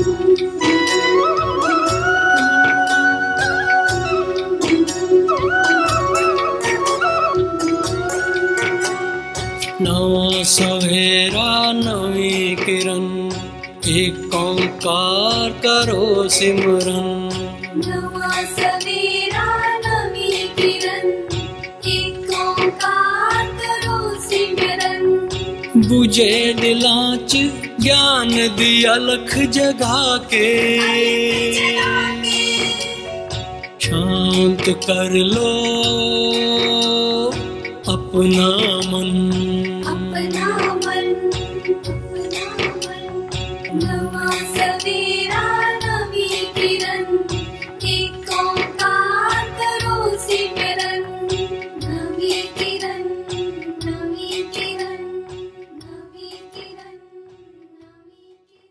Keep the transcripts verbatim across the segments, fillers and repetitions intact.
नवा सवेरा नवी किरण, एक ओंकार करो सिमरन। नवा सवेरा नवी किरण, एक ओंकार करो सिमरन। बुझे दिलां च ज्ञान दी अलख जगा के, शांत कर लो अपना मन। अपना मन, अपना मन। नवा सवेरा नवी किरण, एक ओंकार करो सिमरन। नवी किरण, नवी किरण, नवी किरण, नवी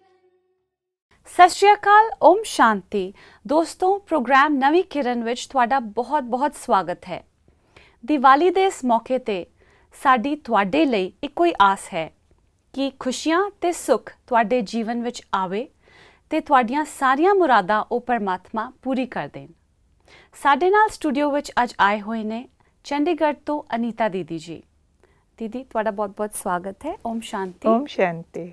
किरण। सत श्री अकाल, ओम शांति। दोस्तों, प्रोग्राम नवी किरण विच तुहाडा बहुत बहुत स्वागत है। ਦੀਵਾਲੀ ਦੇ ਇਸ ਮੌਕੇ 'ਤੇ ਸਾਡੀ ਤੁਹਾਡੇ ਲਈ ਇੱਕੋ ਹੀ ਆਸ ਹੈ ਕਿ ਖੁਸ਼ੀਆਂ ਤੇ ਸੁੱਖ ਤੁਹਾਡੇ ਜੀਵਨ ਵਿੱਚ ਆਵੇ ਤੇ ਤੁਹਾਡੀਆਂ ਸਾਰੀਆਂ ਮੁਰਾਦਾਂ ਉਹ ਪਰਮਾਤਮਾ ਪੂਰੀ ਕਰ ਦੇਣ। ਸਾਡੇ ਨਾਲ ਸਟੂਡੀਓ ਵਿੱਚ ਅੱਜ ਆਏ ਹੋਏ ਨੇ ਚੰਡੀਗੜ੍ਹ ਤੋਂ ਅਨੀਤਾ ਦੀਦੀ ਜੀ। ਦੀਦੀ, ਤੁਹਾਡਾ ਬਹੁਤ ਬਹੁਤ ਸਵਾਗਤ ਹੈ। ਓਮ ਸ਼ਾਂਤੀ। ਓਮ ਸ਼ਾਂਤੀ।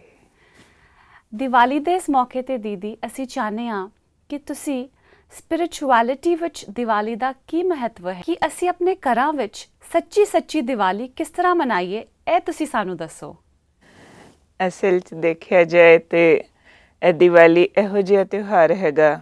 ਦੀਵਾਲੀ ਦੇ ਇਸ ਮੌਕੇ 'ਤੇ ਦੀਦੀ ਅਸੀਂ ਚਾਹੁੰਦੇ ਹਾਂ ਕਿ ਤੁਸੀਂ ਸਪਿਰਿਚੁਅਲਿਟੀ ਵਿੱਚ ਦੀਵਾਲੀ ਦਾ ਕੀ ਮਹੱਤਵ ਹੈ, ਕਿ ਅਸੀਂ ਆਪਣੇ ਘਰਾਂ ਵਿੱਚ ਸੱਚੀ ਸੱਚੀ ਦੀਵਾਲੀ ਕਿਸ ਤਰ੍ਹਾਂ ਮਨਾਈਏ, ਇਹ ਤੁਸੀਂ ਸਾਨੂੰ ਦੱਸੋ। ਅਸਲ 'ਚ ਦੇਖਿਆ ਜਾਏ ਤੇ ਇਹ ਦੀਵਾਲੀ ਇਹੋ ਜਿਹਾ ਤਿਉਹਾਰ ਹੈਗਾ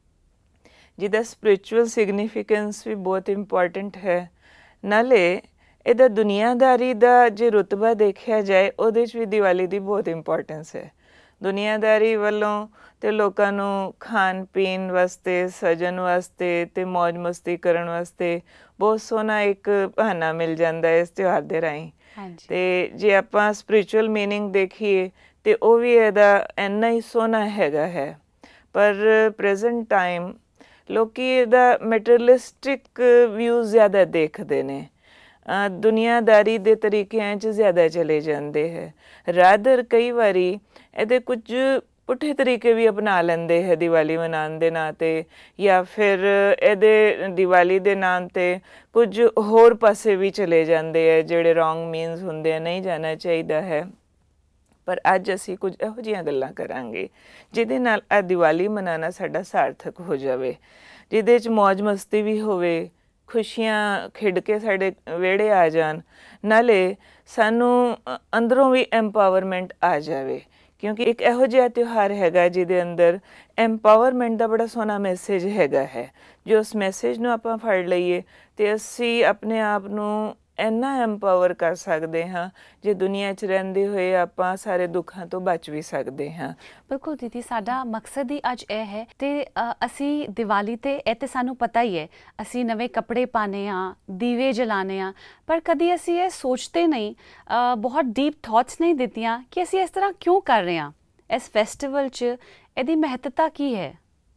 ਜਿਹਦਾ ਸਪਿਰਿਚੁਅਲ ਸਿਗਨੀਫਿਕੈਂਸ ਵੀ ਬਹੁਤ ਇੰਪੋਰਟੈਂਟ ਹੈ। ਨਾਲੇ ਇਹਦਾ ਦੁਨੀਆਦਾਰੀ ਦਾ ਜੇ ਰੁਤਬਾ ਦੇਖਿਆ ਜਾਏ ਉਹਦੇ 'ਚ ਵੀ ਦੀਵਾਲੀ ਦੀ ਬਹੁਤ ਇੰਪੋਰਟੈਂਸ ਹੈ। ਦੁਨੀਆਦਾਰੀ ਵੱਲੋਂ ਤੇ ਲੋਕਾਂ ਨੂੰ ਖਾਣ ਪੀਣ ਵਾਸਤੇ, ਸਜਣ ਵਾਸਤੇ ਤੇ ਮੌਜ ਮਸਤੀ ਕਰਨ ਵਾਸਤੇ ਬਹੁਤ ਸੋਹਣਾ ਇੱਕ ਬਹਾਨਾ ਮਿਲ ਜਾਂਦਾ ਹੈ ਇਸ ਤਿਉਹਾਰ ਦੇ ਰਾਹੀਂ। ਤੇ ਜੇ ਆਪਾਂ ਸਪਿਰਿਚੁਅਲ ਮੀਨਿੰਗ ਦੇਖੀਏ ਤੇ ਉਹ ਵੀ ਇਹਦਾ ਇੰਨਾ ਹੀ ਸੋਹਣਾ ਹੈਗਾ ਹੈ। ਪਰ ਪ੍ਰੈਜ਼ੈਂਟ ਟਾਈਮ ਲੋਕੀ ਇਹਦਾ ਮੈਟੀਰੀਅਲਿਸਟਿਕ ਵਿਊ ਜ਼ਿਆਦਾ ਦੇਖਦੇ ਨੇ, ਦੁਨੀਆਦਾਰੀ ਦੇ ਤਰੀਕਿਆਂ 'ਚ ਜ਼ਿਆਦਾ ਚਲੇ ਜਾਂਦੇ ਹੈ। ਰਾਦਰ ਕਈ ਵਾਰੀ ਇਹਦੇ ਕੁਝ ਪੁੱਠੇ ਤਰੀਕੇ ਵੀ ਅਪਣਾ ਲੈਂਦੇ ਹੈ ਦੀਵਾਲੀ ਮਨਾਉਣ ਦੇ ਨਾਂ 'ਤੇ, ਜਾਂ ਫਿਰ ਇਹਦੇ ਦੀਵਾਲੀ ਦੇ ਨਾਮ 'ਤੇ ਕੁਝ ਹੋਰ ਪਾਸੇ ਵੀ ਚਲੇ ਜਾਂਦੇ ਹੈ ਜਿਹੜੇ ਰੋਂਗ ਮੀਨਸ ਹੁੰਦੇ ਆ, ਨਹੀਂ ਜਾਣਾ ਚਾਹੀਦਾ ਹੈ। ਪਰ ਅੱਜ ਅਸੀਂ ਕੁਝ ਇਹੋ ਜਿਹੀਆਂ ਗੱਲਾਂ ਕਰਾਂਗੇ ਜਿਹਦੇ ਨਾਲ ਇਹ ਦੀਵਾਲੀ ਮਨਾਉਣਾ ਸਾਡਾ ਸਾਰਥਕ ਹੋ ਜਾਵੇ, ਜਿਹਦੇ 'ਚ ਮੌਜ ਮਸਤੀ ਵੀ ਹੋਵੇ, ਖੁਸ਼ੀਆਂ ਖਿੜ ਕੇ ਸਾਡੇ ਵਿਹੜੇ ਆ ਜਾਣ, ਨਾਲੇ ਸਾਨੂੰ ਅੰਦਰੋਂ ਵੀ ਐਮਪਾਵਰਮੈਂਟ ਆ ਜਾਵੇ। ਕਿਉਂਕਿ ਇੱਕ ਇਹੋ ਜਿਹਾ ਤਿਉਹਾਰ ਹੈਗਾ ਜਿਹਦੇ ਅੰਦਰ ਐਮਪਾਵਰਮੈਂਟ ਦਾ ਬੜਾ ਸੋਹਣਾ ਮੈਸੇਜ ਹੈਗਾ ਹੈ। ਜੇ ਉਸ ਮੈਸੇਜ ਨੂੰ ਆਪਾਂ ਫੜ ਲਈਏ ਅਤੇ ਅਸੀਂ ਆਪਣੇ ਆਪ ਨੂੰ ਇੰਨਾ ਐਮਪਾਵਰ ਕਰ ਸਕਦੇ ਹਾਂ ਜੇ ਦੁਨੀਆ 'ਚ ਰਹਿੰਦੇ ਹੋਏ ਆਪਾਂ ਸਾਰੇ ਦੁੱਖਾਂ ਤੋਂ ਬਚ ਵੀ ਸਕਦੇ ਹਾਂ। ਬਿਲਕੁਲ ਦੀਦੀ, ਸਾਡਾ ਮਕਸਦ ਹੀ ਅੱਜ ਇਹ ਹੈ। ਅਤੇ ਅਸੀਂ ਦੀਵਾਲੀ 'ਤੇ ਇਹ ਤਾਂ ਸਾਨੂੰ ਪਤਾ ਹੀ ਹੈ, ਅਸੀਂ ਨਵੇਂ ਕੱਪੜੇ ਪਾਉਂਦੇ ਹਾਂ, ਦੀਵੇ ਜਲਾਉਂਦੇ ਹਾਂ, ਪਰ ਕਦੀ ਅਸੀਂ ਇਹ ਸੋਚਦੇ ਨਹੀਂ, ਬਹੁਤ ਡੀਪ ਥੋਟਸ ਨਹੀਂ ਦਿੱਤੀਆਂ ਕਿ ਅਸੀਂ ਇਸ ਤਰ੍ਹਾਂ ਕਿਉਂ ਕਰ ਰਹੇ ਹਾਂ। ਇਸ ਫੈਸਟੀਵਲ 'ਚ ਇਹਦੀ ਮਹੱਤਤਾ ਕੀ ਹੈ?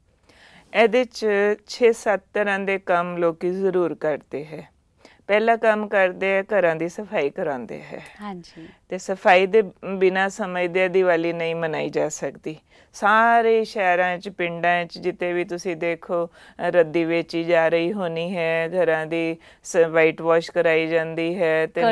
ਇਹਦੇ 'ਚ ਛੇ ਸੱਤ ਤਰ੍ਹਾਂ ਦੇ ਕੰਮ ਲੋਕ ਜ਼ਰੂਰ ਕਰਦੇ ਹੈ। ਪਹਿਲਾ ਕੰਮ ਕਰਦੇ ਹੈ, ਘਰਾਂ ਦੀ ਸਫਾਈ ਕਰਾਉਂਦੇ ਹੈ। ਹਾਂਜੀ। ਅਤੇ ਸਫਾਈ ਦੇ ਬਿਨਾਂ ਸਮਝਦੇ ਦੀਵਾਲੀ ਨਹੀਂ ਮਨਾਈ ਜਾ ਸਕਦੀ। ਸਾਰੇ ਸ਼ਹਿਰਾਂ 'ਚ, ਪਿੰਡਾਂ 'ਚ ਜਿੱਥੇ ਵੀ ਤੁਸੀਂ ਦੇਖੋ ਰੱਦੀ ਵੇਚੀ ਜਾ ਰਹੀ ਹੋਣੀ ਹੈ, ਘਰਾਂ ਦੀ ਸ ਵਾਈਟ ਵਾਸ਼ ਕਰਾਈ ਜਾਂਦੀ ਹੈ, ਅਤੇ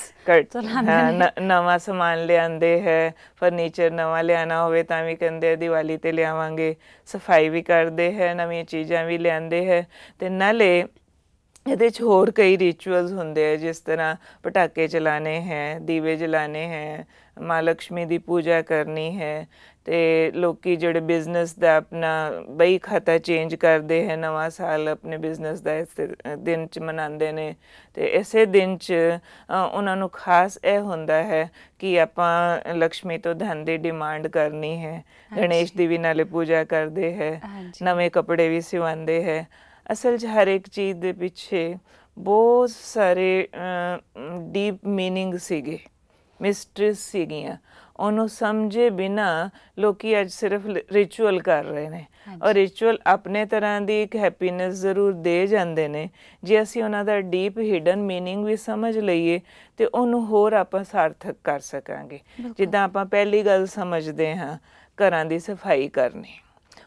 ਨਾਲੇ ਨਵਾਂ ਸਮਾਨ ਲਿਆਉਂਦੇ ਹੈ। ਫਰਨੀਚਰ ਨਵਾਂ ਲਿਆਉਣਾ ਹੋਵੇ ਤਾਂ ਵੀ ਕਹਿੰਦੇ ਦੀਵਾਲੀ 'ਤੇ ਲਿਆਵਾਂਗੇ। ਸਫਾਈ ਵੀ ਕਰਦੇ ਹੈ, ਨਵੀਆਂ ਚੀਜ਼ਾਂ ਵੀ ਲਿਆਉਂਦੇ ਹੈ। ਅਤੇ ਨਾਲੇ ਇਹਦੇ 'ਚ ਹੋਰ ਕਈ ਰਿਚੁਅਲਸ ਹੁੰਦੇ ਹੈ, ਜਿਸ ਤਰ੍ਹਾਂ ਪਟਾਕੇ ਚਲਾਉਣੇ ਹੈ, ਦੀਵੇ ਜਲਾਉਣੇ ਹੈ, ਮਾਂ ਲਕਸ਼ਮੀ ਦੀ ਪੂਜਾ ਕਰਨੀ ਹੈ। ਅਤੇ ਲੋਕ ਜਿਹੜੇ ਬਿਜ਼ਨਸ ਦਾ ਆਪਣਾ ਬਈ ਖਾਤਾ ਚੇਂਜ ਕਰਦੇ ਹੈ, ਨਵਾਂ ਸਾਲ ਆਪਣੇ ਬਿਜ਼ਨਸ ਦਾ ਇਸ ਦਿਨ 'ਚ ਮਨਾਉਂਦੇ ਨੇ। ਅਤੇ ਇਸੇ ਦਿਨ 'ਚ ਉਹਨਾਂ ਨੂੰ ਖਾਸ ਇਹ ਹੁੰਦਾ ਹੈ ਕਿ ਆਪਾਂ ਲਕਸ਼ਮੀ ਤੋਂ ਧਨ ਦੀ ਡਿਮਾਂਡ ਕਰਨੀ ਹੈ। ਗਣੇਸ਼ ਦੀ ਵੀ ਨਾਲੇ ਪੂਜਾ ਕਰਦੇ ਹੈ, ਨਵੇਂ ਕੱਪੜੇ ਵੀ ਸਿਵਾਉਂਦੇ ਹੈ। ਅਸਲ 'ਚ ਹਰ ਇੱਕ ਚੀਜ਼ ਦੇ ਪਿੱਛੇ ਬਹੁਤ ਸਾਰੇ ਡੀਪ ਮੀਨਿੰਗ ਸੀਗੇ, ਮਿਸਟਰੀਜ਼ ਸੀਗੀਆਂ। ਉਹਨੂੰ ਸਮਝੇ ਬਿਨਾਂ ਲੋਕ ਅੱਜ ਸਿਰਫ ਰਿਚੁਅਲ ਕਰ ਰਹੇ ਨੇ, ਔਰ ਰਿਚੁਅਲ ਆਪਣੇ ਤਰ੍ਹਾਂ ਦੀ ਇੱਕ ਹੈਪੀਨੈਸ ਜ਼ਰੂਰ ਦੇ ਜਾਂਦੇ ਨੇ। ਜੇ ਅਸੀਂ ਉਹਨਾਂ ਦਾ ਡੀਪ ਹਿਡਨ ਮੀਨਿੰਗ ਵੀ ਸਮਝ ਲਈਏ ਤਾਂ ਉਹਨੂੰ ਹੋਰ ਆਪਾਂ ਸਾਰਥਕ ਕਰ ਸਕਾਂਗੇ। ਜਿੱਦਾਂ ਆਪਾਂ ਪਹਿਲੀ ਗੱਲ ਸਮਝਦੇ ਹਾਂ, ਘਰਾਂ ਦੀ ਸਫਾਈ ਕਰਨੀ।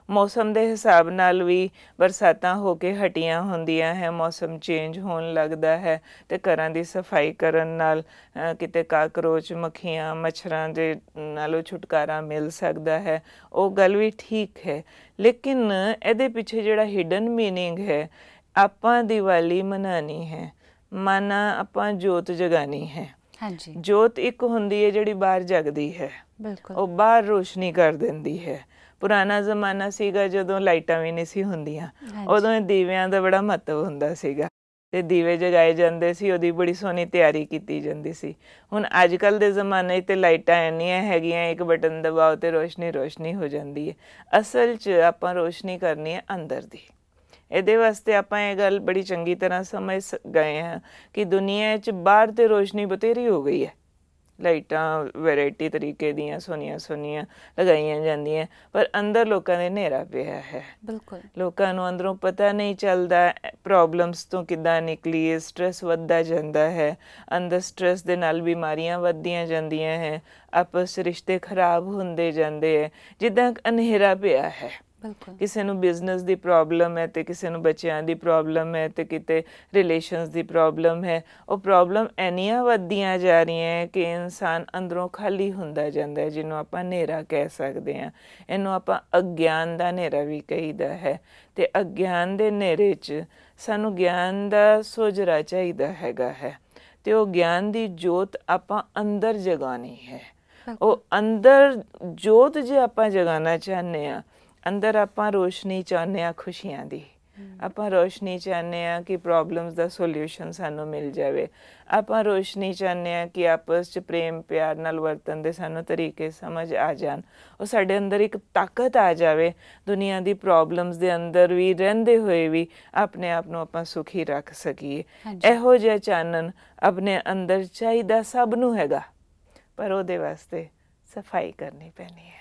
ਮੌਸਮ ਦੇ ਹਿਸਾਬ ਨਾਲ ਵੀ ਬਰਸਾਤਾਂ ਹੋ ਕੇ ਹਟੀਆਂ ਹੁੰਦੀਆਂ ਹੈ, ਮੌਸਮ ਚੇਂਜ ਹੋਣ ਲੱਗਦਾ ਹੈ ਤੇ ਘਰਾਂ ਦੀ ਸਫਾਈ ਕਰਨ ਨਾਲ ਕਿਤੇ ਕਾਕਰੋਚ, ਮੱਖੀਆਂ, ਮੱਛਰਾਂ ਦੇ ਨਾਲੋਂ ਛੁਟਕਾਰਾ ਮਿਲ ਸਕਦਾ ਹੈ। ਉਹ ਗੱਲ ਵੀ ਠੀਕ ਹੈ, ਲੇਕਿਨ ਇਹਦੇ ਪਿੱਛੇ ਜਿਹੜਾ ਹਿਡਨ ਮੀਨਿੰਗ ਹੈ, ਆਪਾਂ ਦੀਵਾਲੀ ਮਨਾਉਣੀ ਹੈ, ਮਾਨਾ ਆਪਾਂ ਜੋਤ ਜਗਾਉਣੀ ਹੈ। ਹਾਂਜੀ, ਜੋਤ ਇੱਕ ਹੁੰਦੀ ਹੈ ਜਿਹੜੀ ਬਾਹਰ ਜਗਦੀ ਹੈ, ਬਿਲਕੁਲ, ਉਹ ਬਾਹਰ ਰੋਸ਼ਨੀ ਕਰ ਦਿੰਦੀ ਹੈ। ਪੁਰਾਣਾ ਜ਼ਮਾਨਾ ਸੀਗਾ ਜਦੋਂ ਲਾਈਟਾਂ ਵੀ ਨਹੀਂ ਸੀ ਹੁੰਦੀਆਂ, ਉਦੋਂ ਇਹ ਦੀਵਿਆਂ ਦਾ ਬੜਾ ਮਹੱਤਵ ਹੁੰਦਾ ਸੀਗਾ ਤੇ ਦੀਵੇ ਜਗਾਏ ਜਾਂਦੇ ਸੀ, ਉਹਦੀ ਬੜੀ ਸੋਹਣੀ ਤਿਆਰੀ ਕੀਤੀ ਜਾਂਦੀ ਸੀ। ਹੁਣ ਅੱਜ ਕੱਲ੍ਹ ਦੇ ਜ਼ਮਾਨੇ 'ਚ ਤੇ ਲਾਈਟਾਂ ਇੰਨੀਆਂ ਹੈਗੀਆਂ, ਇੱਕ ਬਟਨ ਦਬਾਓ ਤੇ ਰੋਸ਼ਨੀ ਰੋਸ਼ਨੀ ਹੋ ਜਾਂਦੀ ਹੈ। ਅਸਲ 'ਚ ਆਪਾਂ ਰੋਸ਼ਨੀ ਕਰਨੀ ਹੈ ਅੰਦਰ ਦੀ। ਇਹਦੇ ਵਾਸਤੇ ਆਪਾਂ ਇਹ ਗੱਲ ਬੜੀ ਚੰਗੀ ਤਰ੍ਹਾਂ ਸਮਝ ਗਏ ਹਾਂ ਕਿ ਦੁਨੀਆ 'ਚ ਬਾਹਰ ਤੇ ਰੋਸ਼ਨੀ ਬਥੇਰੀ ਹੋ ਗਈ ਹੈ, ਲਾਈਟਾਂ ਵੈਰਾਈਟੀ ਤਰੀਕੇ ਦੀਆਂ ਸੋਹਣੀਆਂ ਸੋਹਣੀਆਂ ਲਗਾਈਆਂ ਜਾਂਦੀਆਂ, ਪਰ ਅੰਦਰ ਲੋਕਾਂ ਦੇ ਹਨੇਰਾ ਪਿਆ ਹੈ। ਬਿਲਕੁਲ, ਲੋਕਾਂ ਨੂੰ ਅੰਦਰੋਂ ਪਤਾ ਨਹੀਂ ਚੱਲਦਾ ਪ੍ਰੋਬਲਮਸ ਤੋਂ ਕਿੱਦਾਂ ਨਿਕਲੀਏ। ਸਟਰੈਸ ਵੱਧਦਾ ਜਾਂਦਾ ਹੈ, ਅੰਦਰ ਸਟਰੈਸ ਦੇ ਨਾਲ ਬਿਮਾਰੀਆਂ ਵੱਧਦੀਆਂ ਜਾਂਦੀਆਂ ਹੈ, ਆਪਸ ਰਿਸ਼ਤੇ ਖਰਾਬ ਹੁੰਦੇ ਜਾਂਦੇ ਹੈ, ਜਿੱਦਾਂ ਹਨੇਰਾ ਪਿਆ ਹੈ। ਕਿਸੇ ਨੂੰ ਬਿਜ਼ਨਸ ਦੀ ਪ੍ਰੋਬਲਮ ਹੈ ਤੇ ਕਿਸੇ ਨੂੰ ਬੱਚਿਆਂ ਦੀ ਪ੍ਰੋਬਲਮ ਹੈ ਤੇ ਕਿਤੇ ਰਿਲੇਸ਼ਨਸ ਦੀ ਪ੍ਰੋਬਲਮ ਹੈ। ਉਹ ਪ੍ਰੋਬਲਮ ਇੰਨੀਆਂ ਵੱਧਦੀਆਂ ਜਾ ਰਹੀਆਂ ਕਿ ਇਨਸਾਨ ਅੰਦਰੋਂ ਖਾਲੀ ਹੁੰਦਾ ਜਾਂਦਾ ਹੈ, ਜਿਹਨੂੰ ਆਪਾਂ ਹਨੇਰਾ ਕਹਿ ਸਕਦੇ ਹਾਂ। ਇਹਨੂੰ ਆਪਾਂ ਅਗਿਆਨ ਦਾ ਹਨੇਰਾ ਵੀ ਕਹੀਦਾ ਹੈ ਤੇ ਅਗਿਆਨ ਦੇ ਹਨੇਰੇ 'ਚ ਸਾਨੂੰ ਗਿਆਨ ਦਾ ਸੁਝਰਾ ਚਾਹੀਦਾ ਹੈਗਾ ਹੈ ਤੇ ਉਹ ਗਿਆਨ ਦੀ ਜੋਤ ਆਪਾਂ ਅੰਦਰ ਜਗਾਉਣੀ ਹੈ। ਉਹ ਅੰਦਰ ਜੋਤ ਜੇ ਆਪਾਂ ਜਗਾਉਣਾ ਚਾਹੁੰਦੇ ਹਾਂ, ਅੰਦਰ ਆਪਾਂ ਰੋਸ਼ਨੀ ਚਾਹੁੰਦੇ ਹਾਂ ਖੁਸ਼ੀਆਂ ਦੀ, ਆਪਾਂ ਰੋਸ਼ਨੀ ਚਾਹੁੰਦੇ ਹਾਂ ਕਿ ਪ੍ਰੋਬਲਮਸ ਦਾ ਸੋਲਿਊਸ਼ਨ ਸਾਨੂੰ ਮਿਲ ਜਾਵੇ, ਆਪਾਂ ਰੋਸ਼ਨੀ ਚਾਹੁੰਦੇ ਹਾਂ ਕਿ ਆਪਸ 'ਚ ਪ੍ਰੇਮ ਪਿਆਰ ਨਾਲ ਵਰਤਣ ਦੇ ਸਾਨੂੰ ਤਰੀਕੇ ਸਮਝ ਆ ਜਾਣ, ਉਹ ਸਾਡੇ ਅੰਦਰ ਇੱਕ ਤਾਕਤ ਆ ਜਾਵੇ, ਦੁਨੀਆ ਦੀ ਪ੍ਰੋਬਲਮਸ ਦੇ ਅੰਦਰ ਵੀ ਰਹਿੰਦੇ ਹੋਏ ਵੀ ਆਪਣੇ ਆਪ ਨੂੰ ਆਪਾਂ ਸੁਖੀ ਰੱਖ ਸਕੀਏ। ਇਹੋ ਜਿਹਾ ਚਾਨਣ ਆਪਣੇ ਅੰਦਰ ਚਾਹੀਦਾ ਸਭ ਨੂੰ ਹੈਗਾ, ਪਰ ਉਹਦੇ ਵਾਸਤੇ ਸਫਾਈ ਕਰਨੀ ਪੈਣੀ ਹੈ।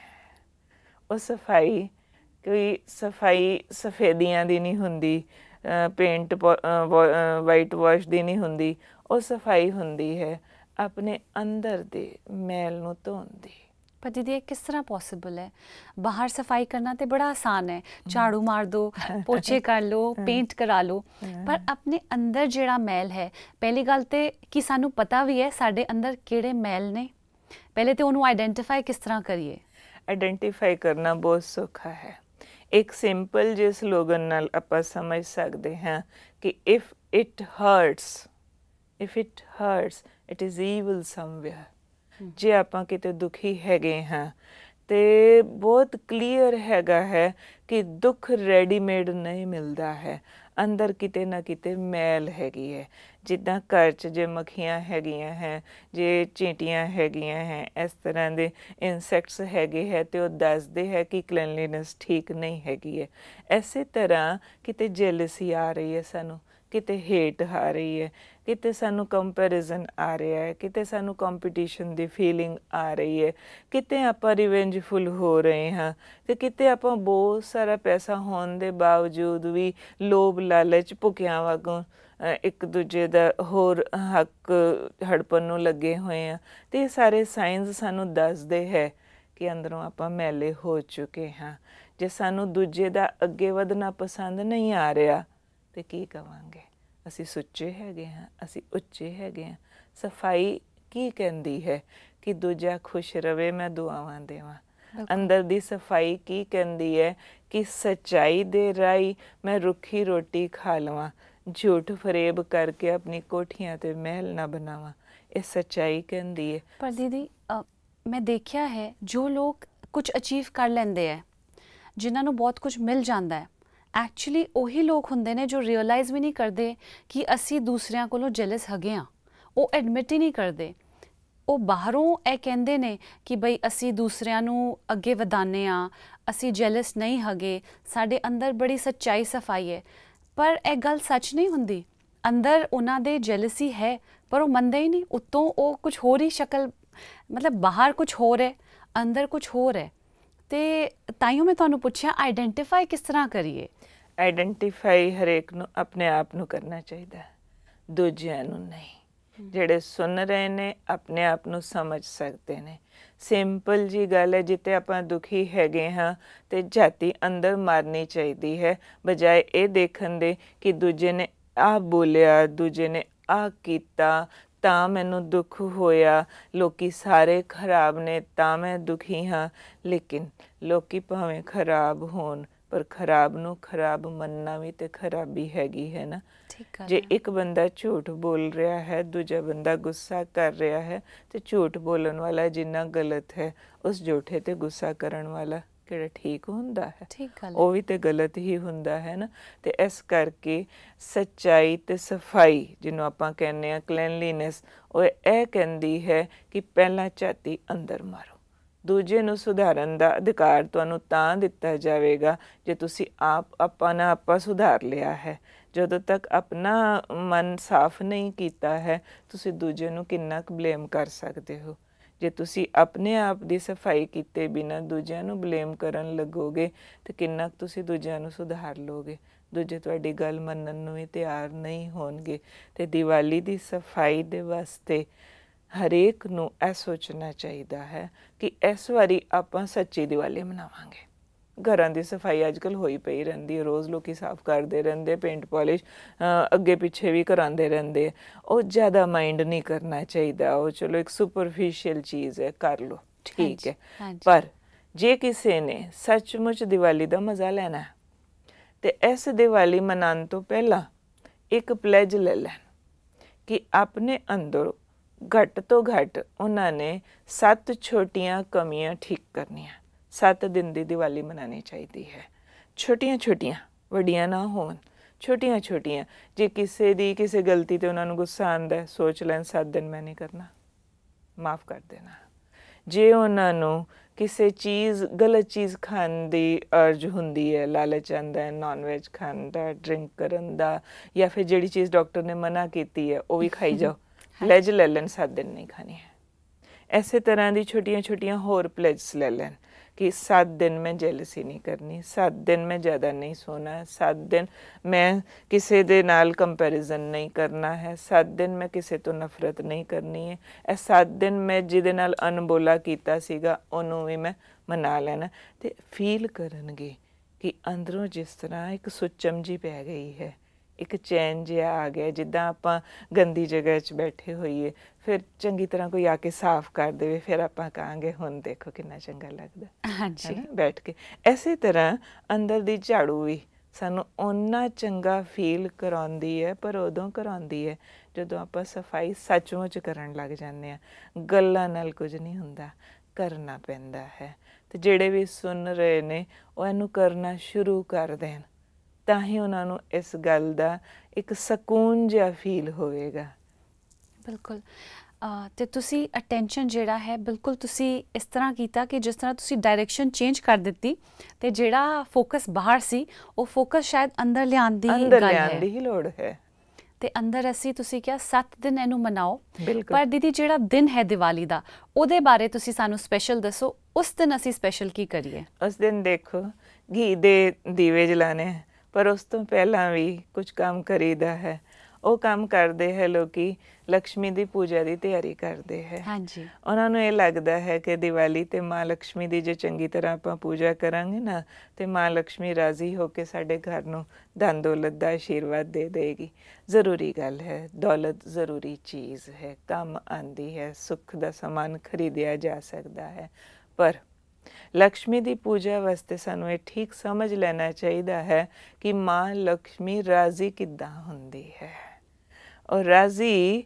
ਉਹ ਸਫਾਈ ਕੋਈ ਸਫਾਈ ਸਫੇਦੀਆਂ ਦੀ ਨਹੀਂ ਹੁੰਦੀ, ਪੇਂਟ ਵਾਈਟ ਵਾਸ਼ ਦੀ ਨਹੀਂ ਹੁੰਦੀ, ਉਹ ਸਫਾਈ ਹੁੰਦੀ ਹੈ ਆਪਣੇ ਅੰਦਰ ਦੇ ਮੈਲ ਨੂੰ ਧੋਣ ਦੀ। ਪਰ ਦੀਦੀ ਇਹ ਕਿਸ ਤਰ੍ਹਾਂ ਪੋਸੀਬਲ ਹੈ? ਬਾਹਰ ਸਫਾਈ ਕਰਨਾ ਤੇ ਬੜਾ ਆਸਾਨ ਹੈ, ਝਾੜੂ ਮਾਰ ਦੋ, ਪੋਚੇ ਕਰ ਲਓ, ਪੇਂਟ ਕਰਾ ਲਓ, ਪਰ ਆਪਣੇ ਅੰਦਰ ਜਿਹੜਾ ਮੈਲ ਹੈ, ਪਹਿਲੀ ਗੱਲ ਤੇ ਕਿ ਸਾਨੂੰ ਪਤਾ ਵੀ ਹੈ ਸਾਡੇ ਅੰਦਰ ਕਿਹੜੇ ਮੈਲ ਨੇ, ਪਹਿਲੇ ਤੇ ਉਹਨੂੰ ਆਈਡੈਂਟੀਫਾਈ ਕਿਸ ਤਰ੍ਹਾਂ ਕਰੀਏ? ਆਈਡੈਂਟੀਫਾਈ ਕਰਨਾ ਬਹੁਤ ਸੌਖਾ ਹੈ। ਇੱਕ ਸਿੰਪਲ ਜਿਹੇ ਸਲੋਗਨ ਨਾਲ ਆਪਾਂ ਸਮਝ ਸਕਦੇ ਹਾਂ ਕਿ if it hurts if it hurts it is evil somewhere. ਜੇ ਆਪਾਂ ਕਿਤੇ ਦੁਖੀ ਹੈਗੇ ਹਾਂ ਤੇ ਬਹੁਤ ਕਲੀਅਰ ਹੈਗਾ ਹੈ ਕਿ ਦੁੱਖ ਰੈਡੀਮੇਡ ਨਹੀਂ ਮਿਲਦਾ ਹੈ, ਅੰਦਰ ਕਿਤੇ ਨਾ ਕਿਤੇ ਮੈਲ ਹੈਗੀ ਹੈ। ਜਿੱਦਾਂ ਘਰ 'ਚ ਜੇ ਮੱਖੀਆਂ ਹੈਗੀਆਂ ਹੈ, ਜੇ ਚੀਂਟੀਆਂ ਹੈਗੀਆਂ ਹੈ, ਇਸ ਤਰ੍ਹਾਂ ਦੇ ਇਨਸੈਕਟਸ ਹੈਗੇ ਹੈ ਤੇ ਉਹ ਦੱਸਦੇ ਹੈ ਕਿ ਕਲੀਨਲੀਨੈਸ ਠੀਕ ਨਹੀਂ ਹੈਗੀ ਹੈ। ਇਸੇ ਤਰ੍ਹਾਂ ਕਿਤੇ ਜੈਲਸੀ ਆ ਰਹੀ ਹੈ, ਸਾਨੂੰ ਕਿਤੇ ਹੇਟ ਆ ਰਹੀ ਹੈ, ਕਿਤੇ ਸਾਨੂੰ ਕੰਪੈਰੀਜ਼ਨ ਆ ਰਿਹਾ ਹੈ, ਕਿਤੇ ਸਾਨੂੰ ਕੰਪੀਟੀਸ਼ਨ ਦੀ ਫੀਲਿੰਗ ਆ ਰਹੀ ਹੈ, ਕਿਤੇ ਆਪਾਂ ਰਿਵੈਂਜਫੁਲ ਹੋ ਰਹੇ ਹਾਂ ਤੇ ਕਿਤੇ ਆਪਾਂ ਬਹੁਤ ਸਾਰਾ ਪੈਸਾ ਹੋਣ ਦੇ ਬਾਵਜੂਦ ਵੀ ਲੋਭ ਲਾਲਚ ਭੁੱਖਿਆਂ ਵਾਂਗੂ ਇੱਕ ਦੂਜੇ ਦਾ ਹੋਰ ਹੱਕ ਹੜਪਣ ਨੂੰ ਲੱਗੇ ਹੋਏ ਹਾਂ। ਤੇ ਇਹ ਸਾਰੇ ਸਾਇੰਸ ਸਾਨੂੰ ਦੱਸਦੇ ਹੈ ਕਿ ਅੰਦਰੋਂ ਆਪਾਂ ਮੈਲੇ ਹੋ ਚੁੱਕੇ ਹਾਂ। ਜੇ ਸਾਨੂੰ ਦੂਜੇ ਦਾ ਅੱਗੇ ਵਧਣਾ ਪਸੰਦ ਨਹੀਂ ਆ ਰਿਹਾ ਤੇ ਕੀ ਕਵਾਂਗੇ? ਅਸੀਂ ਸੁੱਚੇ ਹੈਗੇ ਹਾਂ, ਅਸੀਂ ਉੱਚੇ ਹੈਗੇ ਹਾਂ। ਸਫਾਈ ਕੀ ਕਹਿੰਦੀ ਹੈ ਕਿ ਦੂਜਾ ਖੁਸ਼ ਰਵੇ, ਮੈਂ ਦੁਆਵਾਂ ਦੇਵਾਂ। ਅੰਦਰ ਦੀ ਸਫਾਈ ਕੀ ਕਹਿੰਦੀ ਹੈ ਕਿ ਸੱਚਾਈ ਦੇ ਰਾਹੀਂ ਮੈਂ ਰੁੱਖੀ ਰੋਟੀ ਖਾ ਲਵਾਂ, ਝੂਠ ਫਰੇਬ ਕਰਕੇ ਆਪਣੀ ਕੋਠੀਆਂ ਤੇ ਮਹਿਲ ਨਾ ਬਣਾਵਾਂ। ਇਹ ਸੱਚਾਈ ਕਹਿੰਦੀ ਹੈ। ਪਰ ਦੀਦੀ ਮੈਂ ਦੇਖਿਆ ਹੈ ਜੋ ਲੋਕ ਕੁਝ ਅਚੀਵ ਕਰ ਲੈਂਦੇ ਹੈ, ਜਿਨ੍ਹਾਂ ਨੂੰ ਬਹੁਤ ਕੁਝ ਮਿਲ ਜਾਂਦਾ ਹੈ, ਐਕਚੁਅਲੀ ਉਹੀ ਲੋਕ ਹੁੰਦੇ ਨੇ ਜੋ ਰਿਅਲਾਈਜ਼ ਵੀ ਨਹੀਂ ਕਰਦੇ ਕਿ ਅਸੀਂ ਦੂਸਰਿਆਂ ਕੋਲੋਂ ਜੈਲਸ ਹੈਗੇ ਹਾਂ। ਉਹ ਐਡਮਿਟ ਹੀ ਨਹੀਂ ਕਰਦੇ। ਉਹ ਬਾਹਰੋਂ ਇਹ ਕਹਿੰਦੇ ਨੇ ਕਿ ਬਈ ਅਸੀਂ ਦੂਸਰਿਆਂ ਨੂੰ ਅੱਗੇ ਵਧਾਉਂਦੇ ਹਾਂ, ਅਸੀਂ ਜੈਲਸ ਨਹੀਂ ਹੈਗੇ, ਸਾਡੇ ਅੰਦਰ ਬੜੀ ਸੱਚਾਈ ਸਫਾਈ ਹੈ। ਪਰ ਇਹ ਗੱਲ ਸੱਚ ਨਹੀਂ ਹੁੰਦੀ। ਅੰਦਰ ਉਹਨਾਂ ਦੇ ਜੈਲਸੀ ਹੈ ਪਰ ਉਹ ਮੰਨਦੇ ਹੀ ਨਹੀਂ। ਉੱਤੋਂ ਉਹ ਕੁਝ ਹੋਰ ਹੀ ਸ਼ਕਲ, ਮਤਲਬ ਬਾਹਰ ਕੁਝ ਹੋਰ ਹੈ, ਅੰਦਰ ਕੁਝ ਹੋਰ ਹੈ। ਤੇ ਤਾਈਓ ਮੈਂ ਤੁਹਾਨੂੰ ਪੁੱਛਿਆ ਆਈਡੈਂਟੀਫਾਈ ਕਿਸ ਤਰ੍ਹਾਂ ਕਰੀਏ? ਆਈਡੈਂਟੀਫਾਈ ਹਰੇਕ ਨੂੰ ਆਪਣੇ ਆਪ ਨੂੰ ਕਰਨਾ ਚਾਹੀਦਾ, ਦੂਜਿਆਂ ਨੂੰ ਨਹੀਂ। ਜਿਹੜੇ ਸੁਣ ਰਹੇ ਨੇ ਆਪਣੇ ਆਪ ਨੂੰ ਸਮਝ ਸਕਦੇ ਨੇ। ਸਿੰਪਲ ਜੀ ਗੱਲ ਹੈ, ਜਿੱਤੇ ਆਪਾਂ ਦੁਖੀ ਹੈਗੇ ਹਾਂ ਤੇ ਝਾਤੀ ਅੰਦਰ ਮਾਰਨੀ ਚਾਹੀਦੀ ਹੈ, ਬਜਾਏ ਇਹ ਦੇਖਣ ਦੇ ਕਿ ਦੂਜੇ ਨੇ ਆਹ ਬੋਲਿਆ, ਦੂਜੇ ਨੇ ਆਹ ਕੀਤਾ ਤਾਂ ਮੈਨੂੰ ਦੁੱਖ ਹੋਇਆ, ਲੋਕੀ ਸਾਰੇ ਖਰਾਬ ਨੇ ਤਾਂ ਮੈਂ ਦੁਖੀ ਹਾਂ। ਲੇਕਿਨ ਲੋਕੀ ਭਾਵੇਂ ਖਰਾਬ ਹੋਣ, ਪਰ ਖਰਾਬ ਨੂੰ ਖਰਾਬ ਮੰਨਣਾ ਵੀ ਤੇ ਖਰਾਬੀ ਹੈਗੀ ਹੈ ਨਾ। ਜੇ ਇੱਕ ਬੰਦਾ ਝੂਠ ਬੋਲ ਰਿਹਾ ਹੈ, ਦੂਜਾ ਬੰਦਾ ਗੁੱਸਾ ਕਰ ਰਿਹਾ ਹੈ, ਤੇ ਝੂਠ ਬੋਲਣ ਵਾਲਾ ਜਿੰਨਾ ਗਲਤ ਹੈ, ਉਸ ਝੂਠੇ ਤੇ ਗੁੱਸਾ ਕਰਨ ਵਾਲਾ ਕਿਹੜਾ ਠੀਕ ਹੁੰਦਾ ਹੈ? ਉਹ ਵੀ ਤੇ ਗਲਤ ਹੀ ਹੁੰਦਾ ਹੈ ਨਾ। ਤੇ ਇਸ ਕਰਕੇ ਸੱਚਾਈ ਤੇ ਸਫਾਈ ਜਿਹਨੂੰ ਆਪਾਂ ਕਹਿੰਦੇ ਹਾਂ ਕਲੈਨਲੀਨੈਸ, ਉਹ ਇਹ ਕਹਿੰਦੀ ਹੈ ਕਿ ਪਹਿਲਾਂ ਝਾਤੀ ਅੰਦਰ ਮਾਰੋ। ਦੂਜੇ ਨੂੰ ਸੁਧਾਰਨ ਦਾ ਅਧਿਕਾਰ ਤੁਹਾਨੂੰ ਤਾਂ ਦਿੱਤਾ ਜਾਵੇਗਾ ਜੇ ਤੁਸੀਂ ਆਪ ਆਪਣਾ ਆਪਾ ਸੁਧਾਰ ਲਿਆ ਹੈ। ਜਦੋਂ ਤੱਕ ਆਪਣਾ ਮਨ ਸਾਫ਼ ਨਹੀਂ ਕੀਤਾ ਹੈ, ਤੁਸੀਂ ਦੂਜੇ ਨੂੰ ਕਿੰਨਾ ਕੁ ਬਲੇਮ ਕਰ ਸਕਦੇ ਹੋ? ਜੇ ਤੁਸੀਂ ਆਪਣੇ ਆਪ ਦੀ ਸਫਾਈ ਕੀਤੇ ਬਿਨਾਂ ਦੂਜਿਆਂ ਨੂੰ ਬਲੇਮ ਕਰਨ ਲੱਗੋਗੇ ਤਾਂ ਕਿੰਨਾ ਕੁ ਤੁਸੀਂ ਦੂਜਿਆਂ ਨੂੰ ਸੁਧਾਰ ਲਓਗੇ? ਦੂਜੇ ਤੁਹਾਡੀ ਗੱਲ ਮੰਨਣ ਨੂੰ ਵੀ ਤਿਆਰ ਨਹੀਂ ਹੋਣਗੇ। ਅਤੇ ਦੀਵਾਲੀ ਦੀ ਸਫਾਈ ਦੇ ਵਾਸਤੇ ਹਰੇਕ ਨੂੰ ਇਹ ਸੋਚਣਾ ਚਾਹੀਦਾ ਹੈ ਕਿ ਇਸ ਵਾਰੀ ਆਪਾਂ ਸੱਚੀ ਦੀਵਾਲੀ ਮਨਾਵਾਂਗੇ। ਘਰਾਂ ਦੀ ਸਫਾਈ ਅੱਜ ਕੱਲ੍ਹ ਹੋਈ ਪਈ ਰਹਿੰਦੀ ਹੈ, ਰੋਜ਼ ਲੋਕੀ ਸਾਫ਼ ਕਰਦੇ ਰਹਿੰਦੇ, ਪੇਂਟ ਪਾਲਿਸ਼ ਅੱਗੇ ਪਿੱਛੇ ਵੀ ਕਰਾਉਂਦੇ ਰਹਿੰਦੇ। ਉਹ ਜ਼ਿਆਦਾ ਮਾਈਂਡ ਨਹੀਂ ਕਰਨਾ ਚਾਹੀਦਾ। ਉਹ ਚਲੋ ਇੱਕ ਸੁਪਰਫਿਸ਼ੀਅਲ ਚੀਜ਼ ਹੈ, ਕਰ ਲਓ, ਠੀਕ ਹੈ। ਪਰ ਜੇ ਕਿਸੇ ਨੇ ਸੱਚਮੁੱਚ ਦੀਵਾਲੀ ਦਾ ਮਜ਼ਾ ਲੈਣਾ ਹੈ ਤੇ ਇਸ ਦੀਵਾਲੀ ਮਨਾਉਣ ਤੋਂ ਪਹਿਲਾਂ ਇੱਕ ਪਲੈਜ ਲੈ ਲੈਣ ਕਿ ਆਪਣੇ ਅੰਦਰ ਘੱਟ ਤੋਂ ਘੱਟ ਉਹਨਾਂ ਨੇ ਸੱਤ ਛੋਟੀਆਂ ਕਮੀਆਂ ਠੀਕ ਕਰਨੀਆਂ। ਸੱਤ ਦਿਨ ਦੀ ਦੀਵਾਲੀ ਮਨਾਉਣੀ ਚਾਹੀਦੀ ਹੈ। ਛੋਟੀਆਂ ਛੋਟੀਆਂ, ਵੱਡੀਆਂ ਨਾ ਹੋਣ, ਛੋਟੀਆਂ ਛੋਟੀਆਂ। ਜੇ ਕਿਸੇ ਦੀ ਕਿਸੇ ਗਲਤੀ 'ਤੇ ਉਹਨਾਂ ਨੂੰ ਗੁੱਸਾ ਆਉਂਦਾ, ਸੋਚ ਲੈਣ ਸੱਤ ਦਿਨ ਮੈਂ ਨਹੀਂ ਕਰਨਾ, ਮਾफ़ ਕਰ ਦੇਣਾ। ਜੇ ਉਹਨਾਂ ਨੂੰ ਕਿਸੇ ਚੀਜ਼ ਗਲਤ ਚੀਜ਼ ਖਾਣ ਦੀ ਅਰਜ ਹੁੰਦੀ ਹੈ, ਲਾਲਚ ਆਉਂਦਾ ਹੈ ਨੌਨ ਵੈਜ ਖਾਣ ਦਾ, ਡਰਿੰਕ ਕਰਨ ਦਾ, ਜਾਂ ਫਿਰ ਜਿਹੜੀ ਚੀਜ਼ ਡਾਕਟਰ ਨੇ ਮਨਾ ਕੀਤੀ ਹੈ ਉਹ ਵੀ ਖਾਈ ਜਾਓ, ਪਲੈਜ ਲੈ ਲੈਣ ਸੱਤ ਦਿਨ ਨਹੀਂ ਖਾਣੀ ਹੈ। ਇਸੇ ਤਰ੍ਹਾਂ ਦੀ ਛੋਟੀਆਂ ਛੋਟੀਆਂ ਹੋਰ ਪਲੈਜਸ ਲੈ ਲੈਣ ਕਿ ਸੱਤ ਦਿਨ ਮੈਂ ਜੈਲਸੀ ਨਹੀਂ ਕਰਨੀ, ਸੱਤ ਦਿਨ ਮੈਂ ਜ਼ਿਆਦਾ ਨਹੀਂ ਸੋਣਾ, ਸੱਤ ਦਿਨ ਮੈਂ ਕਿਸੇ ਦੇ ਨਾਲ ਕੰਪੈਰੀਜ਼ਨ ਨਹੀਂ ਕਰਨਾ ਹੈ, ਸੱਤ ਦਿਨ ਮੈਂ ਕਿਸੇ ਤੋਂ ਨਫ਼ਰਤ ਨਹੀਂ ਕਰਨੀ ਹੈ, ਇਹ ਸੱਤ ਦਿਨ ਮੈਂ ਜਿਹਦੇ ਨਾਲ ਅਣਬੋਲਾ ਕੀਤਾ ਸੀਗਾ ਉਹਨੂੰ ਵੀ ਮੈਂ ਮਨਾ ਲੈਣਾ। ਅਤੇ ਫੀਲ ਕਰਨਗੇ ਕਿ ਅੰਦਰੋਂ ਜਿਸ ਤਰ੍ਹਾਂ ਇੱਕ ਸੁੱਚਮ ਜੀ ਪੈ ਗਈ ਹੈ, ਇੱਕ ਚੈਨ ਜਿਹਾ ਆ ਗਿਆ। ਜਿੱਦਾਂ ਆਪਾਂ ਗੰਦੀ ਜਗ੍ਹਾ 'ਚ ਬੈਠੇ ਹੋਈਏ, ਫਿਰ ਚੰਗੀ ਤਰ੍ਹਾਂ ਕੋਈ ਆ ਕੇ ਸਾਫ਼ ਕਰ ਦੇਵੇ, ਫਿਰ ਆਪਾਂ ਕਹਾਂਗੇ ਹੁਣ ਦੇਖੋ ਕਿੰਨਾ ਚੰਗਾ ਲੱਗਦਾ ਹਾਂਜੀ ਬੈਠ ਕੇ। ਇਸੇ ਤਰ੍ਹਾਂ ਅੰਦਰ ਦੀ ਝਾੜੂ ਵੀ ਸਾਨੂੰ ਓਨਾ ਚੰਗਾ ਫੀਲ ਕਰਾਉਂਦੀ ਹੈ, ਪਰ ਉਦੋਂ ਕਰਾਉਂਦੀ ਹੈ ਜਦੋਂ ਆਪਾਂ ਸਫਾਈ ਸੱਚਮੁੱਚ ਕਰਨ ਲੱਗ ਜਾਂਦੇ ਹਾਂ। ਗੱਲਾਂ ਨਾਲ ਕੁਝ ਨਹੀਂ ਹੁੰਦਾ, ਕਰਨਾ ਪੈਂਦਾ ਹੈ। ਅਤੇ ਜਿਹੜੇ ਵੀ ਸੁਣ ਰਹੇ ਨੇ ਉਹ ਇਹਨੂੰ ਕਰਨਾ ਸ਼ੁਰੂ ਕਰ ਦੇਣ, ਤਾਂ ਹੀ ਉਹਨਾਂ ਨੂੰ ਇਸ ਗੱਲ ਦਾ ਇੱਕ ਸਕੂਨ ਜਿਹਾ ਫੀਲ ਹੋਵੇਗਾ। ਬਿਲਕੁਲ। ਅਤੇ ਤੁਸੀਂ ਅਟੈਂਸ਼ਨ ਜਿਹੜਾ ਹੈ ਬਿਲਕੁਲ ਤੁਸੀਂ ਇਸ ਤਰ੍ਹਾਂ ਕੀਤਾ ਕਿ ਜਿਸ ਤਰ੍ਹਾਂ ਤੁਸੀਂ ਡਾਇਰੈਕਸ਼ਨ ਚੇਂਜ ਕਰ ਦਿੱਤੀ ਅਤੇ ਜਿਹੜਾ ਫੋਕਸ ਬਾਹਰ ਸੀ ਉਹ ਫੋਕਸ ਸ਼ਾਇਦ ਅੰਦਰ ਲਿਆਉਣ ਦੀ ਅੰਦਰ ਲਿਆਉਣ ਦੀ ਹੀ ਲੋੜ ਹੈ। ਅਤੇ ਅੰਦਰ ਅਸੀਂ ਤੁਸੀਂ ਕਿਹਾ ਸੱਤ ਦਿਨ ਇਹਨੂੰ ਮਨਾਓ। ਪਰ ਦੀਦੀ ਜਿਹੜਾ ਦਿਨ ਹੈ ਦੀਵਾਲੀ ਦਾ, ਉਹਦੇ ਬਾਰੇ ਤੁਸੀਂ ਸਾਨੂੰ ਸਪੈਸ਼ਲ ਦੱਸੋ। ਉਸ ਦਿਨ ਅਸੀਂ ਸਪੈਸ਼ਲ ਕੀ ਕਰੀਏ? ਉਸ ਦਿਨ ਦੇਖੋ ਘੀ ਦੇ ਦੀਵੇ ਜਲਾਣੇ, ਪਰ ਉਸ ਤੋਂ ਪਹਿਲਾਂ ਵੀ ਕੁਝ ਕੰਮ ਕਰੀਦਾ ਹੈ। ਉਹ ਕੰਮ ਕਰਦੇ ਹੈ ਲੋਕੀ ਲਕਸ਼ਮੀ ਦੀ ਪੂਜਾ ਦੀ ਤਿਆਰੀ ਕਰਦੇ ਹੈ। ਹਾਂਜੀ, ਉਹਨਾਂ ਨੂੰ ਇਹ ਲੱਗਦਾ ਹੈ ਕਿ ਦੀਵਾਲੀ 'ਤੇ ਮਾਂ ਲਕਸ਼ਮੀ ਦੀ ਜੇ ਚੰਗੀ ਤਰ੍ਹਾਂ ਆਪਾਂ ਪੂਜਾ ਕਰਾਂਗੇ ਨਾ, ਅਤੇ ਮਾਂ ਲਕਸ਼ਮੀ ਰਾਜ਼ੀ ਹੋ ਕੇ ਸਾਡੇ ਘਰ ਨੂੰ ਧਨ ਦੌਲਤ ਦਾ ਆਸ਼ੀਰਵਾਦ ਦੇ ਦੇਗੀ। ਜ਼ਰੂਰੀ ਗੱਲ ਹੈ, ਦੌਲਤ ਜ਼ਰੂਰੀ ਚੀਜ਼ ਹੈ, ਕੰਮ ਆਉਂਦੀ ਹੈ, ਸੁੱਖ ਦਾ ਸਮਾਨ ਖਰੀਦਿਆ ਜਾ ਸਕਦਾ ਹੈ। ਪਰ ਲਕਸ਼ਮੀ ਦੀ ਪੂਜਾ ਵਾਸਤੇ ਸਾਨੂੰ ਇਹ ਠੀਕ ਸਮਝ ਲੈਣਾ ਚਾਹੀਦਾ ਹੈ ਕਿ ਮਾਂ ਲਕਸ਼ਮੀ ਰਾਜ਼ੀ ਕਿੱਦਾਂ ਹੁੰਦੀ ਹੈ। ਔਰ ਰਾਜ਼ੀ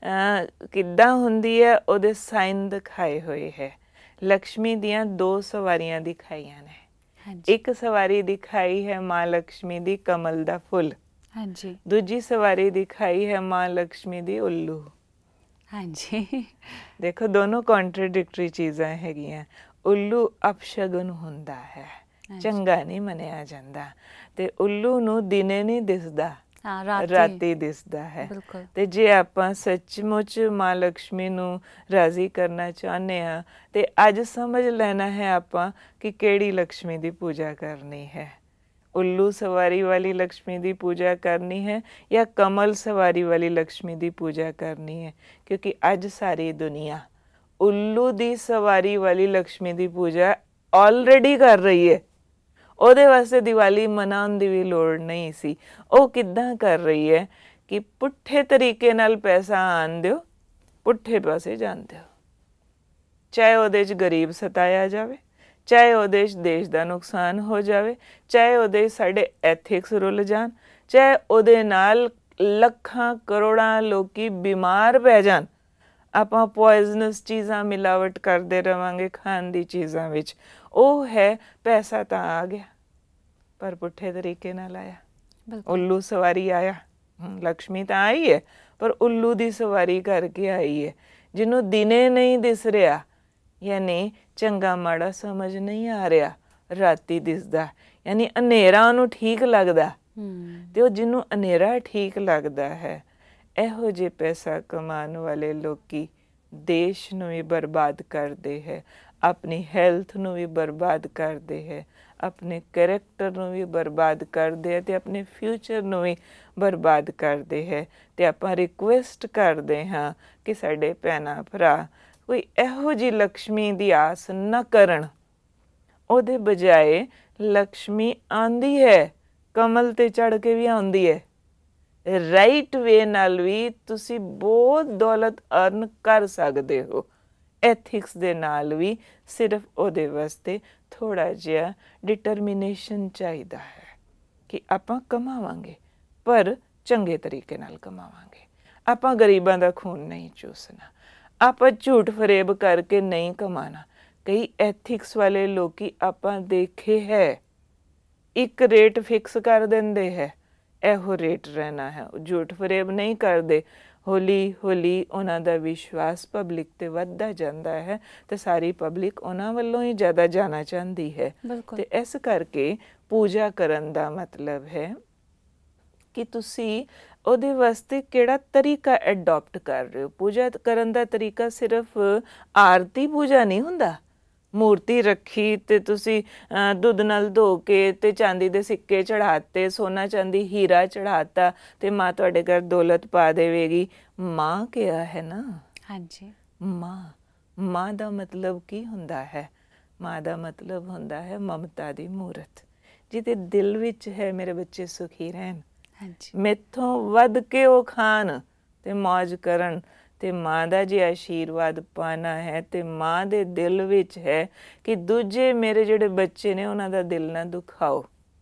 ਕਿੱਦਾਂ ਹੁੰਦੀ ਹੈ ਉਹਦੇ ਸਾਈਨ ਦਿਖਾਏ ਹੋਏ ਹੈ। ਲਕਸ਼ਮੀ ਦੀਆਂ ਦੋ ਸਵਾਰੀਆਂ ਦਿਖਾਈਆਂ ਨੇ। ਇੱਕ ਸਵਾਰੀ ਦਿਖਾਈ ਹੈ ਮਾਂ ਲਕਸ਼ਮੀ ਦੀ ਕਮਲ ਦਾ ਫੁੱਲ, ਹਾਂਜੀ। ਦੂਜੀ ਸਵਾਰੀ ਦਿਖਾਈ ਹੈ ਮਾਂ ਲਕਸ਼ਮੀ ਦੀ ਉੱਲੂ, ਹਾਂਜੀ। ਦੇਖੋ ਦੋਨੋਂ ਕੰਟਰਡਿਕਟਰੀ ਚੀਜ਼ਾਂ ਹੈਗੀਆਂ। ਉੱਲੂ ਅਪਸ਼ਗਨ ਹੁੰਦਾ ਹੈ, ਚੰਗਾ ਨਹੀਂ ਮੰਨਿਆ ਜਾਂਦਾ, ਅਤੇ ਉੱਲੂ ਨੂੰ ਦਿਨੇ ਨਹੀਂ ਦਿਸਦਾ, ਰਾਤੀ ਦਿਸਦਾ ਹੈ। ਅਤੇ ਜੇ ਆਪਾਂ ਸੱਚਮੁੱਚ ਮਾਂ ਲਕਸ਼ਮੀ ਨੂੰ ਰਾਜ਼ੀ ਕਰਨਾ ਚਾਹੁੰਦੇ ਹਾਂ ਅਤੇ ਅੱਜ ਸਮਝ ਲੈਣਾ ਹੈ ਆਪਾਂ ਕਿ ਕਿਹੜੀ ਲਕਸ਼ਮੀ ਦੀ ਪੂਜਾ ਕਰਨੀ ਹੈ। ਉੱਲੂ ਸਵਾਰੀ ਵਾਲੀ ਲਕਸ਼ਮੀ ਦੀ ਪੂਜਾ ਕਰਨੀ ਹੈ ਜਾਂ ਕਮਲ ਸਵਾਰੀ ਵਾਲੀ ਲਕਸ਼ਮੀ ਦੀ ਪੂਜਾ ਕਰਨੀ ਹੈ, ਕਿਉਂਕਿ ਅੱਜ ਸਾਰੀ ਦੁਨੀਆ ਉੱਲੂ ਦੀ ਸਵਾਰੀ ਵਾਲੀ ਲక్ష్ਮੀ ਦੀ ਪੂਜਾ ਆਲਰੇਡੀ ਕਰ ਰਹੀ ਹੈ। ਉਹਦੇ ਵਾਸਤੇ ਦੀਵਾਲੀ ਮਨਾਉਣ ਦੀ ਵੀ ਲੋੜ ਨਹੀਂ ਸੀ। ਉਹ ਕਿੱਦਾਂ ਕਰ ਰਹੀ ਹੈ ਕਿ ਪੁੱਠੇ ਤਰੀਕੇ ਨਾਲ ਪੈਸਾ ਆਣ ਦਿਓ, ਪੁੱਠੇ ਪਾਸੇ ਜਾਣ ਦਿਓ, ਚਾਹੇ ਉਹਦੇ 'ਚ ਗਰੀਬ ਸਤਾਇਆ ਜਾਵੇ, ਚਾਹੇ ਉਹਦੇ 'ਚ ਦੇਸ਼ ਦਾ ਨੁਕਸਾਨ ਹੋ ਜਾਵੇ, ਚਾਹੇ ਉਹਦੇ 'ਚ ਸਾਡੇ ਐਥਿਕਸ ਰੁੱਲ ਜਾਣ, ਚਾਹੇ ਉਹਦੇ ਨਾਲ ਲੱਖਾਂ ਕਰੋੜਾਂ ਲੋਕੀ ਬਿਮਾਰ ਪੈ ਜਾਣ। ਆਪਾਂ ਪੋਇਜ਼ਨਸ ਚੀਜ਼ਾਂ ਮਿਲਾਵਟ ਕਰਦੇ ਰਵਾਂਗੇ ਖਾਣ ਦੀ ਚੀਜ਼ਾਂ ਵਿੱਚ। ਉਹ ਹੈ ਪੈਸਾ ਤਾਂ ਆ ਗਿਆ ਪਰ ਪੁੱਠੇ ਤਰੀਕੇ ਨਾਲ ਆਇਆ। ਉੱਲੂ ਸਵਾਰੀ ਆਇਆ, ਲక్ష్ਮੀ ਤਾਂ ਆਈ ਹੈ ਪਰ ਉੱਲੂ ਦੀ ਸਵਾਰੀ ਕਰਕੇ ਆਈ ਹੈ, ਜਿਹਨੂੰ ਦਿਨੇ ਨਹੀਂ ਦਿਸ ਰਿਹਾ, ਯਾਨੀ ਚੰਗਾ ਮਾੜਾ ਸਮਝ ਨਹੀਂ ਆ ਰਿਹਾ, ਰਾਤੀ ਦਿਸਦਾ, ਯਾਨੀ ਹਨੇਰਾ ਉਹਨੂੰ ਠੀਕ ਲੱਗਦਾ। ਤੇ ਉਹ ਜਿਹਨੂੰ ਹਨੇਰਾ ਠੀਕ ਲੱਗਦਾ ਹੈ, ਇਹੋ ਜਿਹੇ ਪੈਸਾ ਕਮਾਉਣ ਵਾਲੇ ਲੋਕੀ ਦੇਸ਼ ਨੂੰ ਵੀ ਬਰਬਾਦ ਕਰਦੇ ਹੈ, ਆਪਣੀ ਹੈਲਥ ਨੂੰ ਵੀ ਬਰਬਾਦ ਕਰਦੇ ਹੈ, ਆਪਣੇ ਕਰੈਕਟਰ ਨੂੰ ਵੀ ਬਰਬਾਦ ਕਰਦੇ ਹੈ ਤੇ ਆਪਣੇ ਫਿਊਚਰ ਨੂੰ ਵੀ ਬਰਬਾਦ ਕਰਦੇ ਹੈ। ਤੇ ਆਪਾਂ ਰਿਕੁਐਸਟ ਕਰਦੇ ਹਾਂ ਕਿ ਸਾਡੇ ਭੈਣਾਂ ਭਰਾ ਕੋਈ ਇਹੋ ਜਿਹੀ ਲక్ష్ਮੀ ਦੀ ਆਸ ਨਾ ਕਰਨ। ਉਹਦੇ ਬਜਾਏ ਲక్ష్ਮੀ ਆਉਂਦੀ ਹੈ, ਕਮਲ ਤੇ ਚੜ੍ਹ ਕੇ ਵੀ ਆਉਂਦੀ ਹੈ। ਰਾਈਟ ਵੇ ਨਾਲ ਵੀ ਤੁਸੀਂ ਬਹੁਤ ਦੌਲਤ ਅਰਨ ਕਰ ਸਕਦੇ ਹੋ, ਐਥਿਕਸ ਦੇ ਨਾਲ ਵੀ। ਸਿਰਫ ਉਹਦੇ ਵਾਸਤੇ ਥੋੜ੍ਹਾ ਜਿਹਾ ਡਿਟਰਮੀਨੇਸ਼ਨ ਚਾਹੀਦਾ ਹੈ ਕਿ ਆਪਾਂ ਕਮਾਵਾਂਗੇ ਪਰ ਚੰਗੇ ਤਰੀਕੇ ਨਾਲ ਕਮਾਵਾਂਗੇ। ਆਪਾਂ ਗਰੀਬਾਂ ਦਾ ਖੂਨ ਨਹੀਂ ਚੂਸਣਾ, ਆਪਾਂ ਝੂਠ ਫਰੇਬ ਕਰਕੇ ਨਹੀਂ ਕਮਾਣਾ। ਕਈ ਐਥਿਕਸ ਵਾਲੇ ਲੋਕੀ ਆਪਾਂ ਦੇਖੇ ਹੈ, ਇੱਕ ਰੇਟ ਫਿਕਸ ਕਰ ਦਿੰਦੇ ਹੈ, ਇਹੋ ਰੇਟ ਰਹਿਣਾ ਹੈ, ਝੂਠ ਫਰੇਬ ਨਹੀਂ ਕਰਦੇ। ਹੌਲੀ ਹੌਲੀ ਉਹਨਾਂ ਦਾ ਵਿਸ਼ਵਾਸ ਪਬਲਿਕ 'ਤੇ ਵੱਧਦਾ ਜਾਂਦਾ ਹੈ ਤੇ ਸਾਰੀ ਪਬਲਿਕ ਉਹਨਾਂ ਵੱਲੋਂ ਹੀ ਜ਼ਿਆਦਾ ਜਾਣਾ ਚਾਹੁੰਦੀ ਹੈ। ਤੇ ਇਸ ਕਰਕੇ ਪੂਜਾ ਕਰਨ ਦਾ ਮਤਲਬ ਹੈ ਕਿ ਤੁਸੀਂ ਉਹਦੇ ਵਾਸਤੇ ਕਿਹੜਾ ਤਰੀਕਾ ਅਡੋਪਟ ਕਰ ਰਹੇ ਹੋ। ਪੂਜਾ ਕਰਨ ਦਾ ਤਰੀਕਾ ਸਿਰਫ ਆਰਤੀ ਪੂਜਾ ਨਹੀਂ ਹੁੰਦਾ। ਮੂਰਤੀ ਰੱਖੀ ਤੇ ਤੁਸੀਂ ਦੁੱਧ ਨਾਲ ਧੋ ਕੇ ਤੇ ਚਾਂਦੀ ਦੇ ਸਿੱਕੇ ਚੜ੍ਹਾਤੇ, ਸੋਨਾ ਚਾਂਦੀ ਹੀਰਾ ਚੜ੍ਹਾਤਾ ਤੇ ਮਾਂ ਤੁਹਾਡੇ ਘਰ ਦੌਲਤ ਪਾ ਦੇਵੇਗੀ। ਮਾਂ ਕਿਹਾ ਹੈ ਨਾ, ਹਾਂਜੀ, ਮਾਂ। ਮਾਂ ਦਾ ਮਤਲਬ ਕੀ ਹੁੰਦਾ ਹੈ? ਮਾਂ ਦਾ ਮਤਲਬ ਹੁੰਦਾ ਹੈ ਮਮਤਾ ਦੀ ਮੂਰਤ, ਜਿਹਦੇ ਦਿਲ ਵਿੱਚ ਹੈ ਮੇਰੇ ਬੱਚੇ ਸੁਖੀ ਰਹਿਣ, ਮੈਥੋਂ ਵੱਧ ਕੇ ਉਹ ਖਾਣ ਤੇ ਮੌਜ ਕਰਨ। ਤੇ ਮਾਂ ਦਾ ਜੇ ਆਸ਼ੀਰਵਾਦ ਪਾਣਾ ਹੈ ਤੇ ਮਾਂ ਦੇ ਦਿਲ ਵਿੱਚ ਹੈ ਕਿ ਦੂਜੇ ਮੇਰੇ ਜਿਹੜੇ ਬੱਚੇ ਨੇ ਉਹਨਾਂ ਦਾ ਦਿਲ ਨਾ ਦੁਖਾਓ।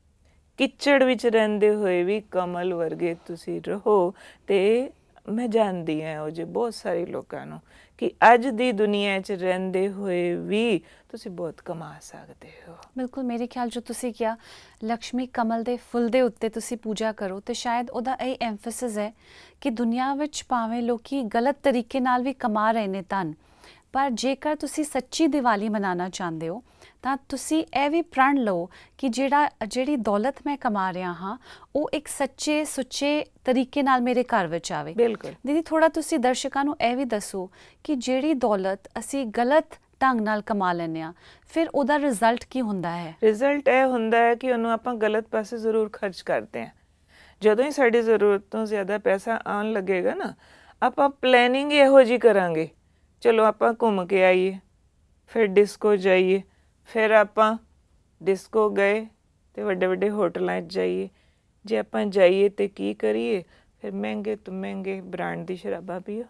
ਕਿਚੜ ਵਿੱਚ ਰਹਿੰਦੇ ਹੋਏ ਵੀ ਕਮਲ ਵਰਗੇ ਤੁਸੀਂ ਰਹੋ। ਤੇ ਮੈਂ ਜਾਣਦੀ ਹਾਂ ਉਹ ਜੇ ਬਹੁਤ ਸਾਰੇ ਲੋਕਾਂ ਨੂੰ ਕਿ ਅੱਜ ਦੀ ਦੁਨੀਆ 'ਚ ਰਹਿੰਦੇ ਹੋਏ ਵੀ ਤੁਸੀਂ ਬਹੁਤ ਕਮਾ ਸਕਦੇ ਹੋ। ਬਿਲਕੁਲ, ਮੇਰੇ ਖਿਆਲ ਜੋ ਤੁਸੀਂ ਕਿਹਾ ਲక్ష్ਮੀ ਕਮਲ ਦੇ ਫੁੱਲ ਦੇ ਉੱਤੇ ਤੁਸੀਂ ਪੂਜਾ ਕਰੋ ਤੇ ਸ਼ਾਇਦ ਉਹਦਾ ਇਹ ਐਮਫੈਸਿਸ ਹੈ ਕਿ ਦੁਨੀਆ ਵਿੱਚ ਭਾਵੇਂ ਲੋਕੀ ਗਲਤ ਤਰੀਕੇ ਨਾਲ ਵੀ ਕਮਾ ਰਹੇ ਨੇ ਧਨ, ਪਰ ਜੇਕਰ ਤੁਸੀਂ ਸੱਚੀ ਦੀਵਾਲੀ ਮਨਾਉਣਾ ਚਾਹੁੰਦੇ ਹੋ ਤਾਂ ਤੁਸੀਂ ਇਹ ਵੀ ਪ੍ਰਣ ਲਓ ਕਿ ਜਿਹੜਾ ਜਿਹੜੀ ਦੌਲਤ ਮੈਂ ਕਮਾ ਰਿਹਾ ਹਾਂ ਉਹ ਇੱਕ ਸੱਚੇ ਸੁੱਚੇ ਤਰੀਕੇ ਨਾਲ ਮੇਰੇ ਘਰ ਵਿੱਚ ਆਵੇ। ਬਿਲਕੁਲ ਦੀਦੀ, ਥੋੜ੍ਹਾ ਤੁਸੀਂ ਦਰਸ਼ਕਾਂ ਨੂੰ ਇਹ ਵੀ ਦੱਸੋ ਕਿ ਜਿਹੜੀ ਦੌਲਤ ਅਸੀਂ ਗਲਤ ਢੰਗ ਨਾਲ ਕਮਾ ਲੈਂਦੇ ਹਾਂ ਫਿਰ ਉਹਦਾ ਰਿਜ਼ਲਟ ਕੀ ਹੁੰਦਾ ਹੈ? ਰਿਜ਼ਲਟ ਇਹ ਹੁੰਦਾ ਹੈ ਕਿ ਉਹਨੂੰ ਆਪਾਂ ਗਲਤ ਪਾਸੇ ਜ਼ਰੂਰ ਖਰਚ ਕਰਦੇ ਹਾਂ। ਜਦੋਂ ਹੀ ਸਾਡੀ ਜ਼ਰੂਰਤ ਤੋਂ ਜ਼ਿਆਦਾ ਪੈਸਾ ਆਉਣ ਲੱਗੇਗਾ ਨਾ, ਆਪਾਂ ਪਲੈਨਿੰਗ ਇਹੋ ਜਿਹੀ ਕਰਾਂਗੇ, ਚਲੋ ਆਪਾਂ ਘੁੰਮ ਕੇ ਆਈਏ, ਫਿਰ ਡਿਸਕੋ ਜਾਈਏ, ਫਿਰ ਆਪਾਂ ਡਿਸਕੋ ਗਏ ਤੇ ਵੱਡੇ ਵੱਡੇ ਹੋਟਲਾਂ 'ਚ ਜਾਈਏ। ਜੇ ਆਪਾਂ ਜਾਈਏ ਤੇ ਕੀ ਕਰੀਏ? ਫਿਰ ਮਹਿੰਗੇ ਤੋਂ ਮਹਿੰਗੇ ਬ੍ਰਾਂਡ ਦੀ ਸ਼ਰਾਬਾਂ ਪੀਓ,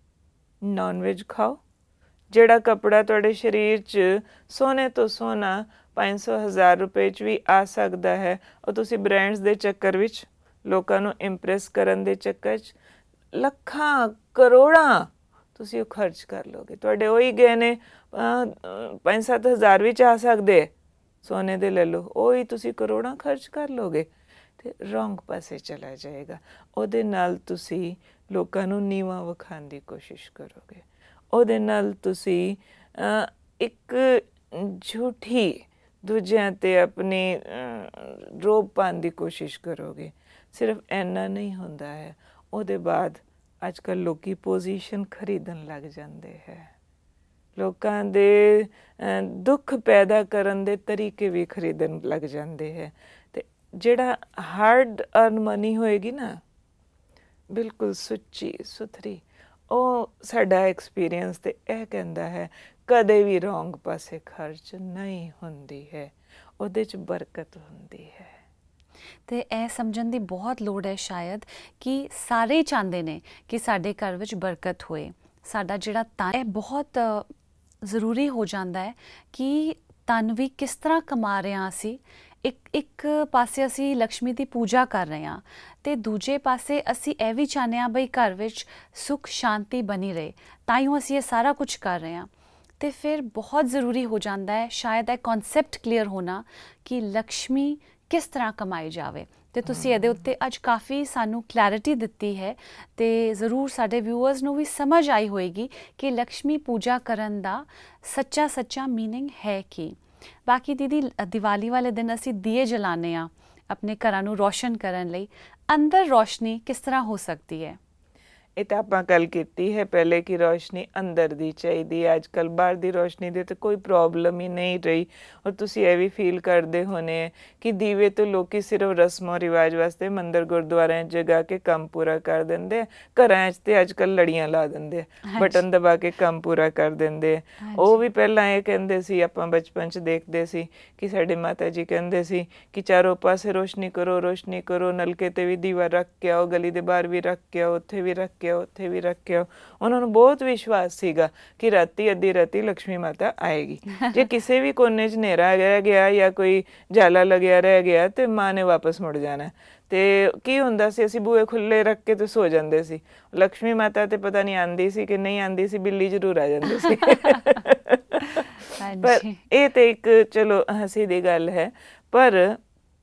ਨੌਨ ਵੈਜ ਖਾਓ। ਜਿਹੜਾ ਕੱਪੜਾ ਤੁਹਾਡੇ ਸਰੀਰ 'ਚ ਸੋਨੇ ਤੋਂ ਸੋਨਾ ਪੰਜ ਸੌ ਹਜ਼ਾਰ ਰੁਪਏ 'ਚ ਵੀ ਆ ਸਕਦਾ ਹੈ, ਉਹ ਤੁਸੀਂ ਬ੍ਰਾਂਡਸ ਦੇ ਚੱਕਰ ਵਿੱਚ, ਲੋਕਾਂ ਨੂੰ ਇੰਪ੍ਰੈਸ ਕਰਨ ਦੇ ਚੱਕਰ 'ਚ ਲੱਖਾਂ ਕਰੋੜਾਂ ਤੁਸੀਂ ਉਹ ਖਰਚ ਕਰ ਲਓਗੇ। ਤੁਹਾਡੇ ਉਹੀ ਗਹਿਣੇ ਪੰਜ ਸੱਤ ਹਜ਼ਾਰ ਵਿੱਚ ਆ ਸਕਦੇ, ਸੋਨੇ ਦੇ ਲੈ ਲਓ, ਉਹੀ ਤੁਸੀਂ ਕਰੋੜਾਂ ਖਰਚ ਕਰ ਲਓਗੇ ਤੇ ਰੋਂਗ ਪਾਸੇ ਚਲਾ ਜਾਏਗਾ। ਉਹਦੇ ਨਾਲ ਤੁਸੀਂ ਲੋਕਾਂ ਨੂੰ ਨੀਵਾਂ ਵਿਖਾਉਣ ਦੀ ਕੋਸ਼ਿਸ਼ ਕਰੋਗੇ। ਉਹਦੇ ਨਾਲ ਤੁਸੀਂ ਇੱਕ ਝੂਠੀ ਦੂਜਿਆਂ 'ਤੇ ਆਪਣੀ ਰੋਬ ਪਾਉਣ ਦੀ ਕੋਸ਼ਿਸ਼ ਕਰੋਗੇ। ਸਿਰਫ ਇੰਨਾ ਨਹੀਂ ਹੁੰਦਾ ਹੈ, ਉਹਦੇ ਬਾਅਦ ਅੱਜ ਕੱਲ੍ਹ ਲੋਕੀ ਪੋਜੀਸ਼ਨ ਖਰੀਦਣ ਲੱਗ ਜਾਂਦੇ ਹੈ। ਲੋਕਾਂ ਦੇ ਦੁੱਖ ਪੈਦਾ ਕਰਨ ਦੇ ਤਰੀਕੇ ਵੀ ਖਰੀਦਣ ਲੱਗ ਜਾਂਦੇ ਹੈ। ਅਤੇ ਜਿਹੜਾ ਹਾਰਡ ਅਰਨ ਮਨੀ ਹੋਏਗੀ ਨਾ, ਬਿਲਕੁਲ ਸੁੱਚੀ ਸੁਥਰੀ, ਉਹ ਸਾਡਾ ਐਕਸਪੀਰੀਅੰਸ ਤੇ ਇਹ ਕਹਿੰਦਾ ਹੈ ਕਦੇ ਵੀ ਰੋਂਗ ਪਾਸੇ ਖਰਚ ਨਹੀਂ ਹੁੰਦੀ ਹੈ, ਉਹਦੇ 'ਚ ਬਰਕਤ ਹੁੰਦੀ ਹੈ। ਤੇ ਇਹ ਸਮਝਣ ਦੀ ਬਹੁਤ ਲੋੜ ਹੈ ਸ਼ਾਇਦ ਕਿ ਸਾਰੇ ਚਾਹੁੰਦੇ ਨੇ ਕਿ ਸਾਡੇ ਘਰ ਵਿੱਚ ਬਰਕਤ ਹੋਏ। ਸਾਡਾ ਜਿਹੜਾ ਤਨ ਇਹ ਬਹੁਤ ਜ਼ਰੂਰੀ ਹੋ ਜਾਂਦਾ ਹੈ ਕਿ ਤਨ ਵੀ ਕਿਸ ਤਰ੍ਹਾਂ ਕਮਾ ਰਹੇ ਹਾਂ ਅਸੀਂ। ਇੱਕ ਇੱਕ ਪਾਸੇ ਅਸੀਂ ਲਕਸ਼ਮੀ ਦੀ ਪੂਜਾ ਕਰ ਰਹੇ ਹਾਂ ਅਤੇ ਦੂਜੇ ਪਾਸੇ ਅਸੀਂ ਇਹ ਵੀ ਚਾਹੁੰਦੇ ਹਾਂ ਬਈ ਘਰ ਵਿੱਚ ਸੁੱਖ ਸ਼ਾਂਤੀ ਬਣੀ ਰਹੇ, ਤਾਂ ਹੀ ਅਸੀਂ ਇਹ ਸਾਰਾ ਕੁਝ ਕਰ ਰਹੇ ਹਾਂ। ਅਤੇ ਫਿਰ ਬਹੁਤ ਜ਼ਰੂਰੀ ਹੋ ਜਾਂਦਾ ਹੈ ਸ਼ਾਇਦ ਇਹ ਕਨਸੈਪਟ ਕਲੀਅਰ ਹੋਣਾ ਕਿ ਲਕਸ਼ਮੀ ਕਿਸ ਤਰ੍ਹਾਂ ਕਮਾਈ ਜਾਵੇ। ਅਤੇ ਤੁਸੀਂ ਇਹਦੇ ਉੱਤੇ ਅੱਜ ਕਾਫੀ ਸਾਨੂੰ ਕਲੈਰਿਟੀ ਦਿੱਤੀ ਹੈ ਅਤੇ ਜ਼ਰੂਰ ਸਾਡੇ ਵਿਊਅਰਸ ਨੂੰ ਵੀ ਸਮਝ ਆਈ ਹੋਏਗੀ ਕਿ ਲਕਸ਼ਮੀ ਪੂਜਾ ਕਰਨ ਦਾ ਸੱਚਾ ਸੱਚਾ ਮੀਨਿੰਗ ਹੈ ਕੀ। ਬਾਕੀ ਦੀਦੀ, ਦੀਵਾਲੀ ਵਾਲੇ ਦਿਨ ਅਸੀਂ ਦੀਏ ਜਲਾਉਂਦੇ ਹਾਂ ਆਪਣੇ ਘਰਾਂ ਨੂੰ ਰੋਸ਼ਨ ਕਰਨ ਲਈ, ਅੰਦਰ ਰੋਸ਼ਨੀ ਕਿਸ ਤਰ੍ਹਾਂ ਹੋ ਸਕਦੀ ਹੈ? ਇਹ ਤਾਂ ਆਪਾਂ ਗੱਲ ਕੀਤੀ ਹੈ ਪਹਿਲੇ ਕਿ ਰੋਸ਼ਨੀ ਅੰਦਰ ਦੀ ਚਾਹੀਦੀ ਹੈ। ਅੱਜ ਕੱਲ੍ਹ ਬਾਹਰ ਦੀ ਰੋਸ਼ਨੀ ਦੀ ਤਾਂ ਕੋਈ ਪ੍ਰੋਬਲਮ ਹੀ ਨਹੀਂ ਰਹੀ। ਔਰ ਤੁਸੀਂ ਇਹ ਵੀ ਫੀਲ ਕਰਦੇ ਹੋਣੇ ਕਿ ਦੀਵੇ ਤੋਂ ਲੋਕੀ ਸਿਰਫ ਰਸਮੋ ਰਿਵਾਜ ਵਾਸਤੇ ਮੰਦਰ ਗੁਰਦੁਆਰਿਆਂ 'ਚ ਜਗਾ ਕੇ ਕੰਮ ਪੂਰਾ ਕਰ ਦਿੰਦੇ ਆ। ਘਰਾਂ 'ਚ ਤੇ ਅੱਜ ਕੱਲ੍ਹ ਲੜੀਆਂ ਲਾ ਦਿੰਦੇ ਆ, ਬਟਨ ਦਬਾ ਕੇ ਕੰਮ ਪੂਰਾ ਕਰ ਦਿੰਦੇ ਆ। ਉਹ ਵੀ ਪਹਿਲਾਂ ਇਹ ਕਹਿੰਦੇ ਸੀ, ਆਪਾਂ ਬਚਪਨ 'ਚ ਦੇਖਦੇ ਸੀ ਕਿ ਸਾਡੇ ਮਾਤਾ ਜੀ ਕਹਿੰਦੇ ਸੀ ਕਿ ਚਾਰੋਂ ਪਾਸੇ ਰੋਸ਼ਨੀ ਕਰੋ ਰੋਸ਼ਨੀ ਕਰੋ, ਨਲਕੇ 'ਤੇ ਵੀ ਦੀਵਾ ਰੱਖ ਕੇ ਆਓ, ਗਲੀ ਦੇ ਬਾਹਰ ਵੀ ਰੱਖ ਕੇ ਆਓ, ਉੱਥੇ ਵੀ ਰੱਖ ਕੇ ਆਓ, ਉੱਥੇ ਵੀ ਰੱਖ ਕੇ ਆਓ। ਉਹਨਾਂ ਨੂੰ ਬਹੁਤ ਵਿਸ਼ਵਾਸ ਸੀਗਾ ਕਿ ਰਾਤੀ ਅੱਧੀ ਰਾਤੀ ਲਕਸ਼ਮੀ ਮਾਤਾ ਆਏਗੀ। ਜੇ ਕਿਸੇ ਵੀ ਕੋਨੇ 'ਚ ਹਨੇਰਾ ਰਹਿ ਗਿਆ ਜਾਂ ਕੋਈ ਜਾਲਾ ਲੱਗਿਆ ਰਹਿ ਗਿਆ ਤੇ ਮਾਂ ਨੇ ਵਾਪਸ ਮੁੜ ਜਾਣਾ। ਤੇ ਕੀ ਹੁੰਦਾ ਸੀ, ਅਸੀਂ ਬੂਹੇ ਖੁੱਲੇ ਰੱਖ ਕੇ ਤੇ ਸੋ ਜਾਂਦੇ ਸੀ। ਲਕਸ਼ਮੀ ਮਾਤਾ ਤੇ ਪਤਾ ਨਹੀਂ ਆਂਦੀ ਸੀ ਕਿ ਨਹੀਂ ਆਂਦੀ ਸੀ, ਬਿੱਲੀ ਜ਼ਰੂਰ ਆ ਜਾਂਦੀ ਸੀ। ਪਰ ਇਹ ਤੇ ਇੱਕ ਚਲੋ ਹੱਸੀ ਦੀ ਗੱਲ ਹੈ, ਪਰ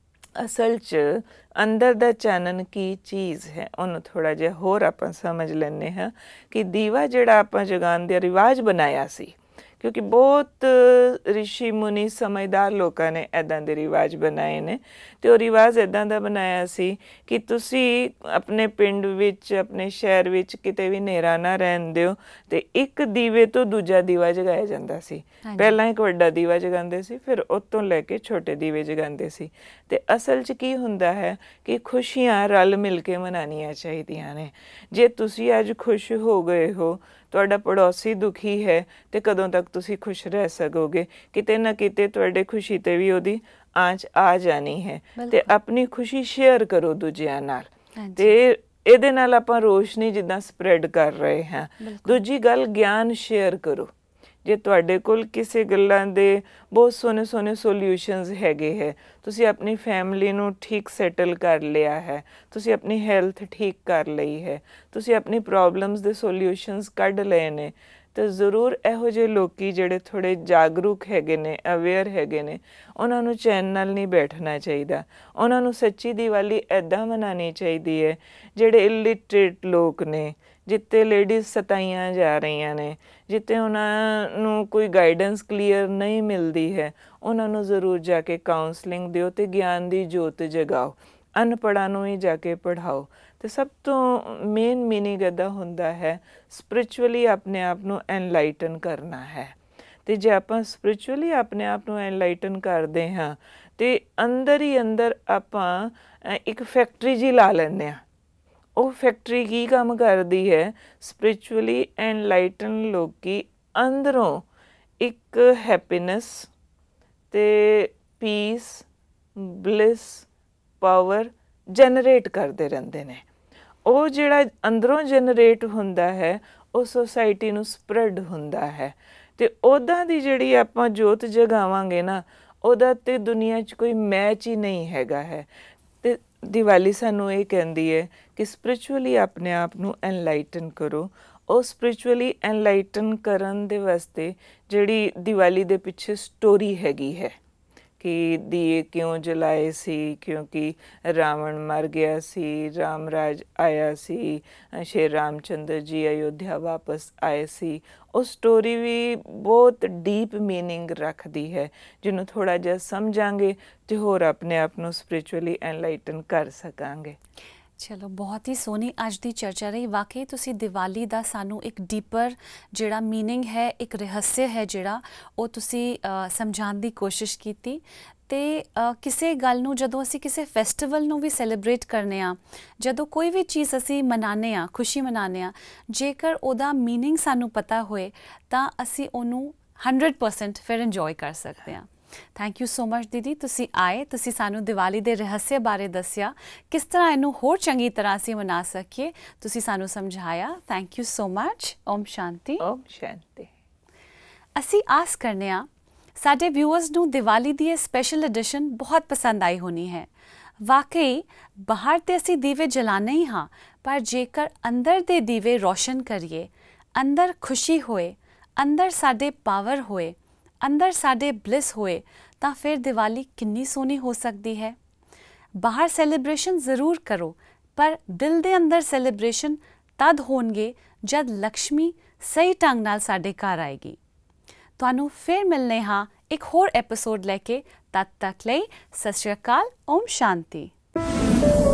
ਅਸਲ 'ਚ ਅੰਦਰ ਦਾ ਚਾਨਣ ਕੀ ਚੀਜ਼ ਹੈ ਉਹਨੂੰ ਥੋੜ੍ਹਾ ਜਿਹਾ ਹੋਰ ਆਪਾਂ ਸਮਝ ਲੈਂਦੇ ਹਾਂ ਕਿ ਦੀਵਾ ਜਿਹੜਾ ਆਪਾਂ ਜਗਾਉਣ ਦਾ ਰਿਵਾਜ ਬਣਾਇਆ ਸੀ, ਕਿਉਂਕਿ ਬਹੁਤ ਰਿਸ਼ੀ ਮੁਨੀ ਸਮਝਦਾਰ ਲੋਕਾਂ ਨੇ ਇੱਦਾਂ ਦੇ ਰਿਵਾਜ ਬਣਾਏ ਨੇ। ਅਤੇ ਉਹ ਰਿਵਾਜ ਇੱਦਾਂ ਦਾ ਬਣਾਇਆ ਸੀ ਕਿ ਤੁਸੀਂ ਆਪਣੇ ਪਿੰਡ ਵਿੱਚ ਆਪਣੇ ਸ਼ਹਿਰ ਵਿੱਚ ਕਿਤੇ ਵੀ ਹਨੇਰਾ ਨਾ ਰਹਿਣ ਦਿਓ ਅਤੇ ਇੱਕ ਦੀਵੇ ਤੋਂ ਦੂਜਾ ਦੀਵਾ ਜਗਾਇਆ ਜਾਂਦਾ ਸੀ। ਪਹਿਲਾਂ ਇੱਕ ਵੱਡਾ ਦੀਵਾ ਜਗਾਉਂਦੇ ਸੀ, ਫਿਰ ਉਹ ਤੋਂ ਲੈ ਕੇ ਛੋਟੇ ਦੀਵੇ ਜਗਾਉਂਦੇ ਸੀ। ਅਤੇ ਅਸਲ 'ਚ ਕੀ ਹੁੰਦਾ ਹੈ ਕਿ ਖੁਸ਼ੀਆਂ ਰਲ ਮਿਲ ਕੇ ਮਨਾਉਣੀਆਂ ਚਾਹੀਦੀਆਂ ਨੇ। ਜੇ ਤੁਸੀਂ ਅੱਜ ਖੁਸ਼ ਹੋ ਗਏ ਹੋ, ਤੁਹਾਡਾ ਪੜੋਸੀ ਦੁਖੀ ਹੈ, ਅਤੇ ਕਦੋਂ ਤੱਕ ਤੁਸੀਂ ਖੁਸ਼ ਰਹਿ ਸਕੋਗੇ? ਕਿਤੇ ਨਾ ਕਿਤੇ ਤੁਹਾਡੇ ਖੁਸ਼ੀ 'ਤੇ ਵੀ ਉਹਦੀ ਆਂਚ ਆ ਜਾਣੀ ਹੈ। ਅਤੇ ਆਪਣੀ ਖੁਸ਼ੀ ਸ਼ੇਅਰ ਕਰੋ ਦੂਜਿਆਂ ਨਾਲ, ਅਤੇ ਇਹਦੇ ਨਾਲ ਆਪਾਂ ਰੋਸ਼ਨੀ ਜਿੱਦਾਂ ਸਪਰੈਡ ਕਰ ਰਹੇ ਹਾਂ। ਦੂਜੀ ਗੱਲ, ਗਿਆਨ ਸ਼ੇਅਰ ਕਰੋ। ਜੇ ਤੁਹਾਡੇ ਕੋਲ ਕਿਸੇ ਗੱਲਾਂ ਦੇ ਬਹੁਤ ਸੋਹਣੇ ਸੋਹਣੇ ਸੋਲਿਊਸ਼ਨਸ ਹੈਗੇ ਹੈ, ਤੁਸੀਂ ਆਪਣੀ ਫੈਮਿਲੀ ਨੂੰ ਠੀਕ ਸੈਟਲ ਕਰ ਲਿਆ ਹੈ, ਤੁਸੀਂ ਆਪਣੀ ਹੈਲਥ ਠੀਕ ਕਰ ਲਈ ਹੈ, ਤੁਸੀਂ ਆਪਣੀ ਪ੍ਰੋਬਲਮਸ ਦੇ ਸੋਲਿਊਸ਼ਨਸ ਕੱਢ ਲਏ ਨੇ, ਤਾਂ ਜ਼ਰੂਰ ਇਹੋ ਜਿਹੇ ਲੋਕੀ ਜਿਹੜੇ ਥੋੜ੍ਹੇ ਜਾਗਰੂਕ ਹੈਗੇ ਨੇ, ਅਵੇਅਰ ਹੈਗੇ ਨੇ, ਉਹਨਾਂ ਨੂੰ ਚੈਨ ਨਾਲ ਨਹੀਂ ਬੈਠਣਾ ਚਾਹੀਦਾ। ਉਹਨਾਂ ਨੂੰ ਸੱਚੀ ਦੀਵਾਲੀ ਇੱਦਾਂ ਮਨਾਉਣੀ ਚਾਹੀਦੀ ਹੈ, ਜਿਹੜੇ ਇਲਿਟਰੇਟ ਲੋਕ ਨੇ, ਜਿੱਥੇ ਲੇਡੀਜ਼ ਸਤਾਈਆਂ ਜਾ ਰਹੀਆਂ ਨੇ, ਜਿੱਥੇ ਉਹਨਾਂ ਨੂੰ ਕੋਈ ਗਾਈਡੈਂਸ ਕਲੀਅਰ ਨਹੀਂ ਮਿਲਦੀ ਹੈ, ਉਹਨਾਂ ਨੂੰ ਜ਼ਰੂਰ ਜਾ ਕੇ ਕਾਉਂਸਲਿੰਗ ਦਿਓ ਅਤੇ ਗਿਆਨ ਦੀ ਜੋਤ ਜਗਾਓ। ਅਨਪੜ੍ਹਾਂ ਨੂੰ ਹੀ ਜਾ ਕੇ ਪੜ੍ਹਾਓ। ਅਤੇ ਸਭ ਤੋਂ ਮੇਨ ਮੀਨਿੰਗ ਇੱਦਾਂ ਹੁੰਦਾ ਹੈ, ਸਪਿਰਿਚੁਅਲੀ ਆਪਣੇ ਆਪ ਨੂੰ ਐਨਲਾਈਟਨ ਕਰਨਾ ਹੈ। ਅਤੇ ਜੇ ਆਪਾਂ ਸਪਿਰਿਚੁਅਲੀ ਆਪਣੇ ਆਪ ਨੂੰ ਐਨਲਾਈਟਨ ਕਰਦੇ ਹਾਂ ਅਤੇ ਅੰਦਰ ਹੀ ਅੰਦਰ ਆਪਾਂ ਇੱਕ ਫੈਕਟਰੀ ਜਿਹੀ ਲਾ ਲੈਂਦੇ ਹਾਂ। ਉਹ ਫੈਕਟਰੀ ਕੀ ਕੰਮ ਕਰਦੀ ਹੈ? ਸਪਿਰਿਚੁਅਲੀ ਐਨਲਾਈਟਨ ਲੋਕੀ ਅੰਦਰੋਂ ਇੱਕ ਹੈਪੀਨੈਸ ਅਤੇ ਪੀਸ, ਬਲਿਸ, ਪਾਵਰ ਜਨਰੇਟ ਕਰਦੇ ਰਹਿੰਦੇ ਨੇ। ਉਹ ਜਿਹੜਾ ਅੰਦਰੋਂ ਜਨਰੇਟ ਹੁੰਦਾ ਹੈ, ਉਹ ਸੋਸਾਇਟੀ ਨੂੰ ਸਪਰੈਡ ਹੁੰਦਾ ਹੈ। ਅਤੇ ਉੱਦਾਂ ਦੀ ਜਿਹੜੀ ਆਪਾਂ ਜੋਤ ਜਗਾਵਾਂਗੇ ਨਾ, ਉਹਦਾ ਤਾਂ ਦੁਨੀਆ 'ਚ ਕੋਈ ਮੈਚ ਹੀ ਨਹੀਂ ਹੈਗਾ ਹੈ। ਅਤੇ ਦੀਵਾਲੀ ਸਾਨੂੰ ਇਹ ਕਹਿੰਦੀ ਹੈ ਕਿ ਸਪਿਰਿਚੁਅਲੀ ਆਪਣੇ ਆਪ ਨੂੰ ਐਨਲਾਈਟਨ ਕਰੋ। ਉਹ ਸਪਿਰਿਚੁਅਲੀ ਐਨਲਾਈਟਨ ਕਰਨ ਦੇ ਵਾਸਤੇ ਜਿਹੜੀ ਦੀਵਾਲੀ ਦੇ ਪਿੱਛੇ ਸਟੋਰੀ ਹੈਗੀ ਹੈ ਕਿ ਦੀਏ ਕਿਉਂ ਜਲਾਏ ਸੀ, ਕਿਉਂਕਿ ਰਾਵਣ ਮਰ ਗਿਆ ਸੀ, ਰਾਮ ਰਾਜ ਆਇਆ ਸੀ, ਸ਼੍ਰੀ ਰਾਮ ਚੰਦਰ ਜੀ ਅਯੋਧਿਆ ਵਾਪਸ ਆਏ ਸੀ। ਉਹ ਸਟੋਰੀ ਵੀ ਬਹੁਤ ਡੀਪ ਮੀਨਿੰਗ ਰੱਖਦੀ ਹੈ, ਜਿਹਨੂੰ ਥੋੜ੍ਹਾ ਜਿਹਾ ਸਮਝਾਂਗੇ ਅਤੇ ਹੋਰ ਆਪਣੇ ਆਪ ਨੂੰ ਸਪਿਰਿਚੁਅਲੀ ਐਨਲਾਈਟਨ ਕਰ ਸਕਾਂਗੇ। ਚਲੋ ਬਹੁਤ ਹੀ ਸੋਹਣੀ ਅੱਜ ਦੀ ਚਰਚਾ ਰਹੀ। ਵਾਕਈ ਤੁਸੀਂ ਦੀਵਾਲੀ ਦਾ ਸਾਨੂੰ ਇੱਕ ਡੀਪਰ ਜਿਹੜਾ ਮੀਨਿੰਗ ਹੈ, ਇੱਕ ਰਹੱਸ ਹੈ ਜਿਹੜਾ ਉਹ ਤੁਸੀਂ ਸਮਝਾਉਣ ਦੀ ਕੋਸ਼ਿਸ਼ ਕੀਤੀ। ਅਤੇ ਕਿਸੇ ਗੱਲ ਨੂੰ ਜਦੋਂ ਅਸੀਂ ਕਿਸੇ ਫੈਸਟੀਵਲ ਨੂੰ ਵੀ ਸੈਲੀਬ੍ਰੇਟ ਕਰਨੇ ਆ, ਜਦੋਂ ਕੋਈ ਵੀ ਚੀਜ਼ ਅਸੀਂ ਮਨਾਉਂਦੇ ਹਾਂ, ਖੁਸ਼ੀ ਮਨਾਉਂਦੇ ਹਾਂ, ਜੇਕਰ ਉਹਦਾ ਮੀਨਿੰਗ ਸਾਨੂੰ ਪਤਾ ਹੋਏ ਤਾਂ ਅਸੀਂ ਉਹਨੂੰ ਹੰਡਰਡ ਪਰਸੈਂਟ ਫਿਰ ਇੰਜੋਏ ਕਰ ਸਕਦੇ ਹਾਂ। ਥੈਂਕ ਯੂ ਸੋ ਮਚ ਦੀਦੀ, ਤੁਸੀਂ ਆਏ, ਤੁਸੀਂ ਸਾਨੂੰ ਦੀਵਾਲੀ ਦੇ ਰਹੱਸ ਬਾਰੇ ਦੱਸਿਆ, ਕਿਸ ਤਰ੍ਹਾਂ ਇਹਨੂੰ ਹੋਰ ਚੰਗੀ ਤਰ੍ਹਾਂ ਅਸੀਂ ਮਨਾ ਸਕੀਏ, ਤੁਸੀਂ ਸਾਨੂੰ ਸਮਝਾਇਆ। Thank you so much. ਓਮ ਸ਼ਾਂਤੀ। ਓਮ ਸ਼ਾਂਤੀ। ਅਸੀਂ ਆਸ ਕਰਨੇ ਹਾਂ ਸਾਡੇ ਵਿਊਅਰਸ ਨੂੰ ਦੀਵਾਲੀ ਦੀ ਇਹ ਸਪੈਸ਼ਲ ਐਡੀਸ਼ਨ ਬਹੁਤ ਪਸੰਦ ਆਈ ਹੋਣੀ ਹੈ। ਵਾਕਈ ਬਾਹਰ ਤੇ ਅਸੀਂ ਦੀਵੇ ਜਲਾਉਂਦੇ ਹੀ ਹਾਂ, ਪਰ ਜੇਕਰ ਅੰਦਰ ਦੇ ਦੀਵੇ ਰੋਸ਼ਨ ਕਰੀਏ, ਅੰਦਰ ਖੁਸ਼ੀ ਹੋਏ, ਅੰਦਰ ਸਾਡੇ ਪਾਵਰ ਹੋਏ, ਅੰਦਰ ਸਾਡੇ ਬਲਿਸ ਹੋਏ, ਤਾਂ ਫਿਰ ਦੀਵਾਲੀ ਕਿੰਨੀ ਸੋਹਣੀ ਹੋ ਸਕਦੀ ਹੈ। ਬਾਹਰ ਸੈਲੀਬ੍ਰੇਸ਼ਨ ਜ਼ਰੂਰ ਕਰੋ, ਪਰ ਦਿਲ ਦੇ ਅੰਦਰ ਸੈਲੀਬ੍ਰੇਸ਼ਨ ਤਦ ਹੋਣਗੇ ਜਦ ਲਕਸ਼ਮੀ ਸਹੀ ਢੰਗ ਨਾਲ ਸਾਡੇ ਘਰ ਆਏਗੀ। ਤੁਹਾਨੂੰ ਫਿਰ ਮਿਲਨੇ ਹਾਂ ਇੱਕ ਹੋਰ ਐਪੀਸੋਡ ਲੈ ਕੇ। ਤਦ ਤੱਕ ਲਈ ਸਤਿ ਸ਼੍ਰੀ ਅਕਾਲ। ਓਮ ਸ਼ਾਂਤੀ।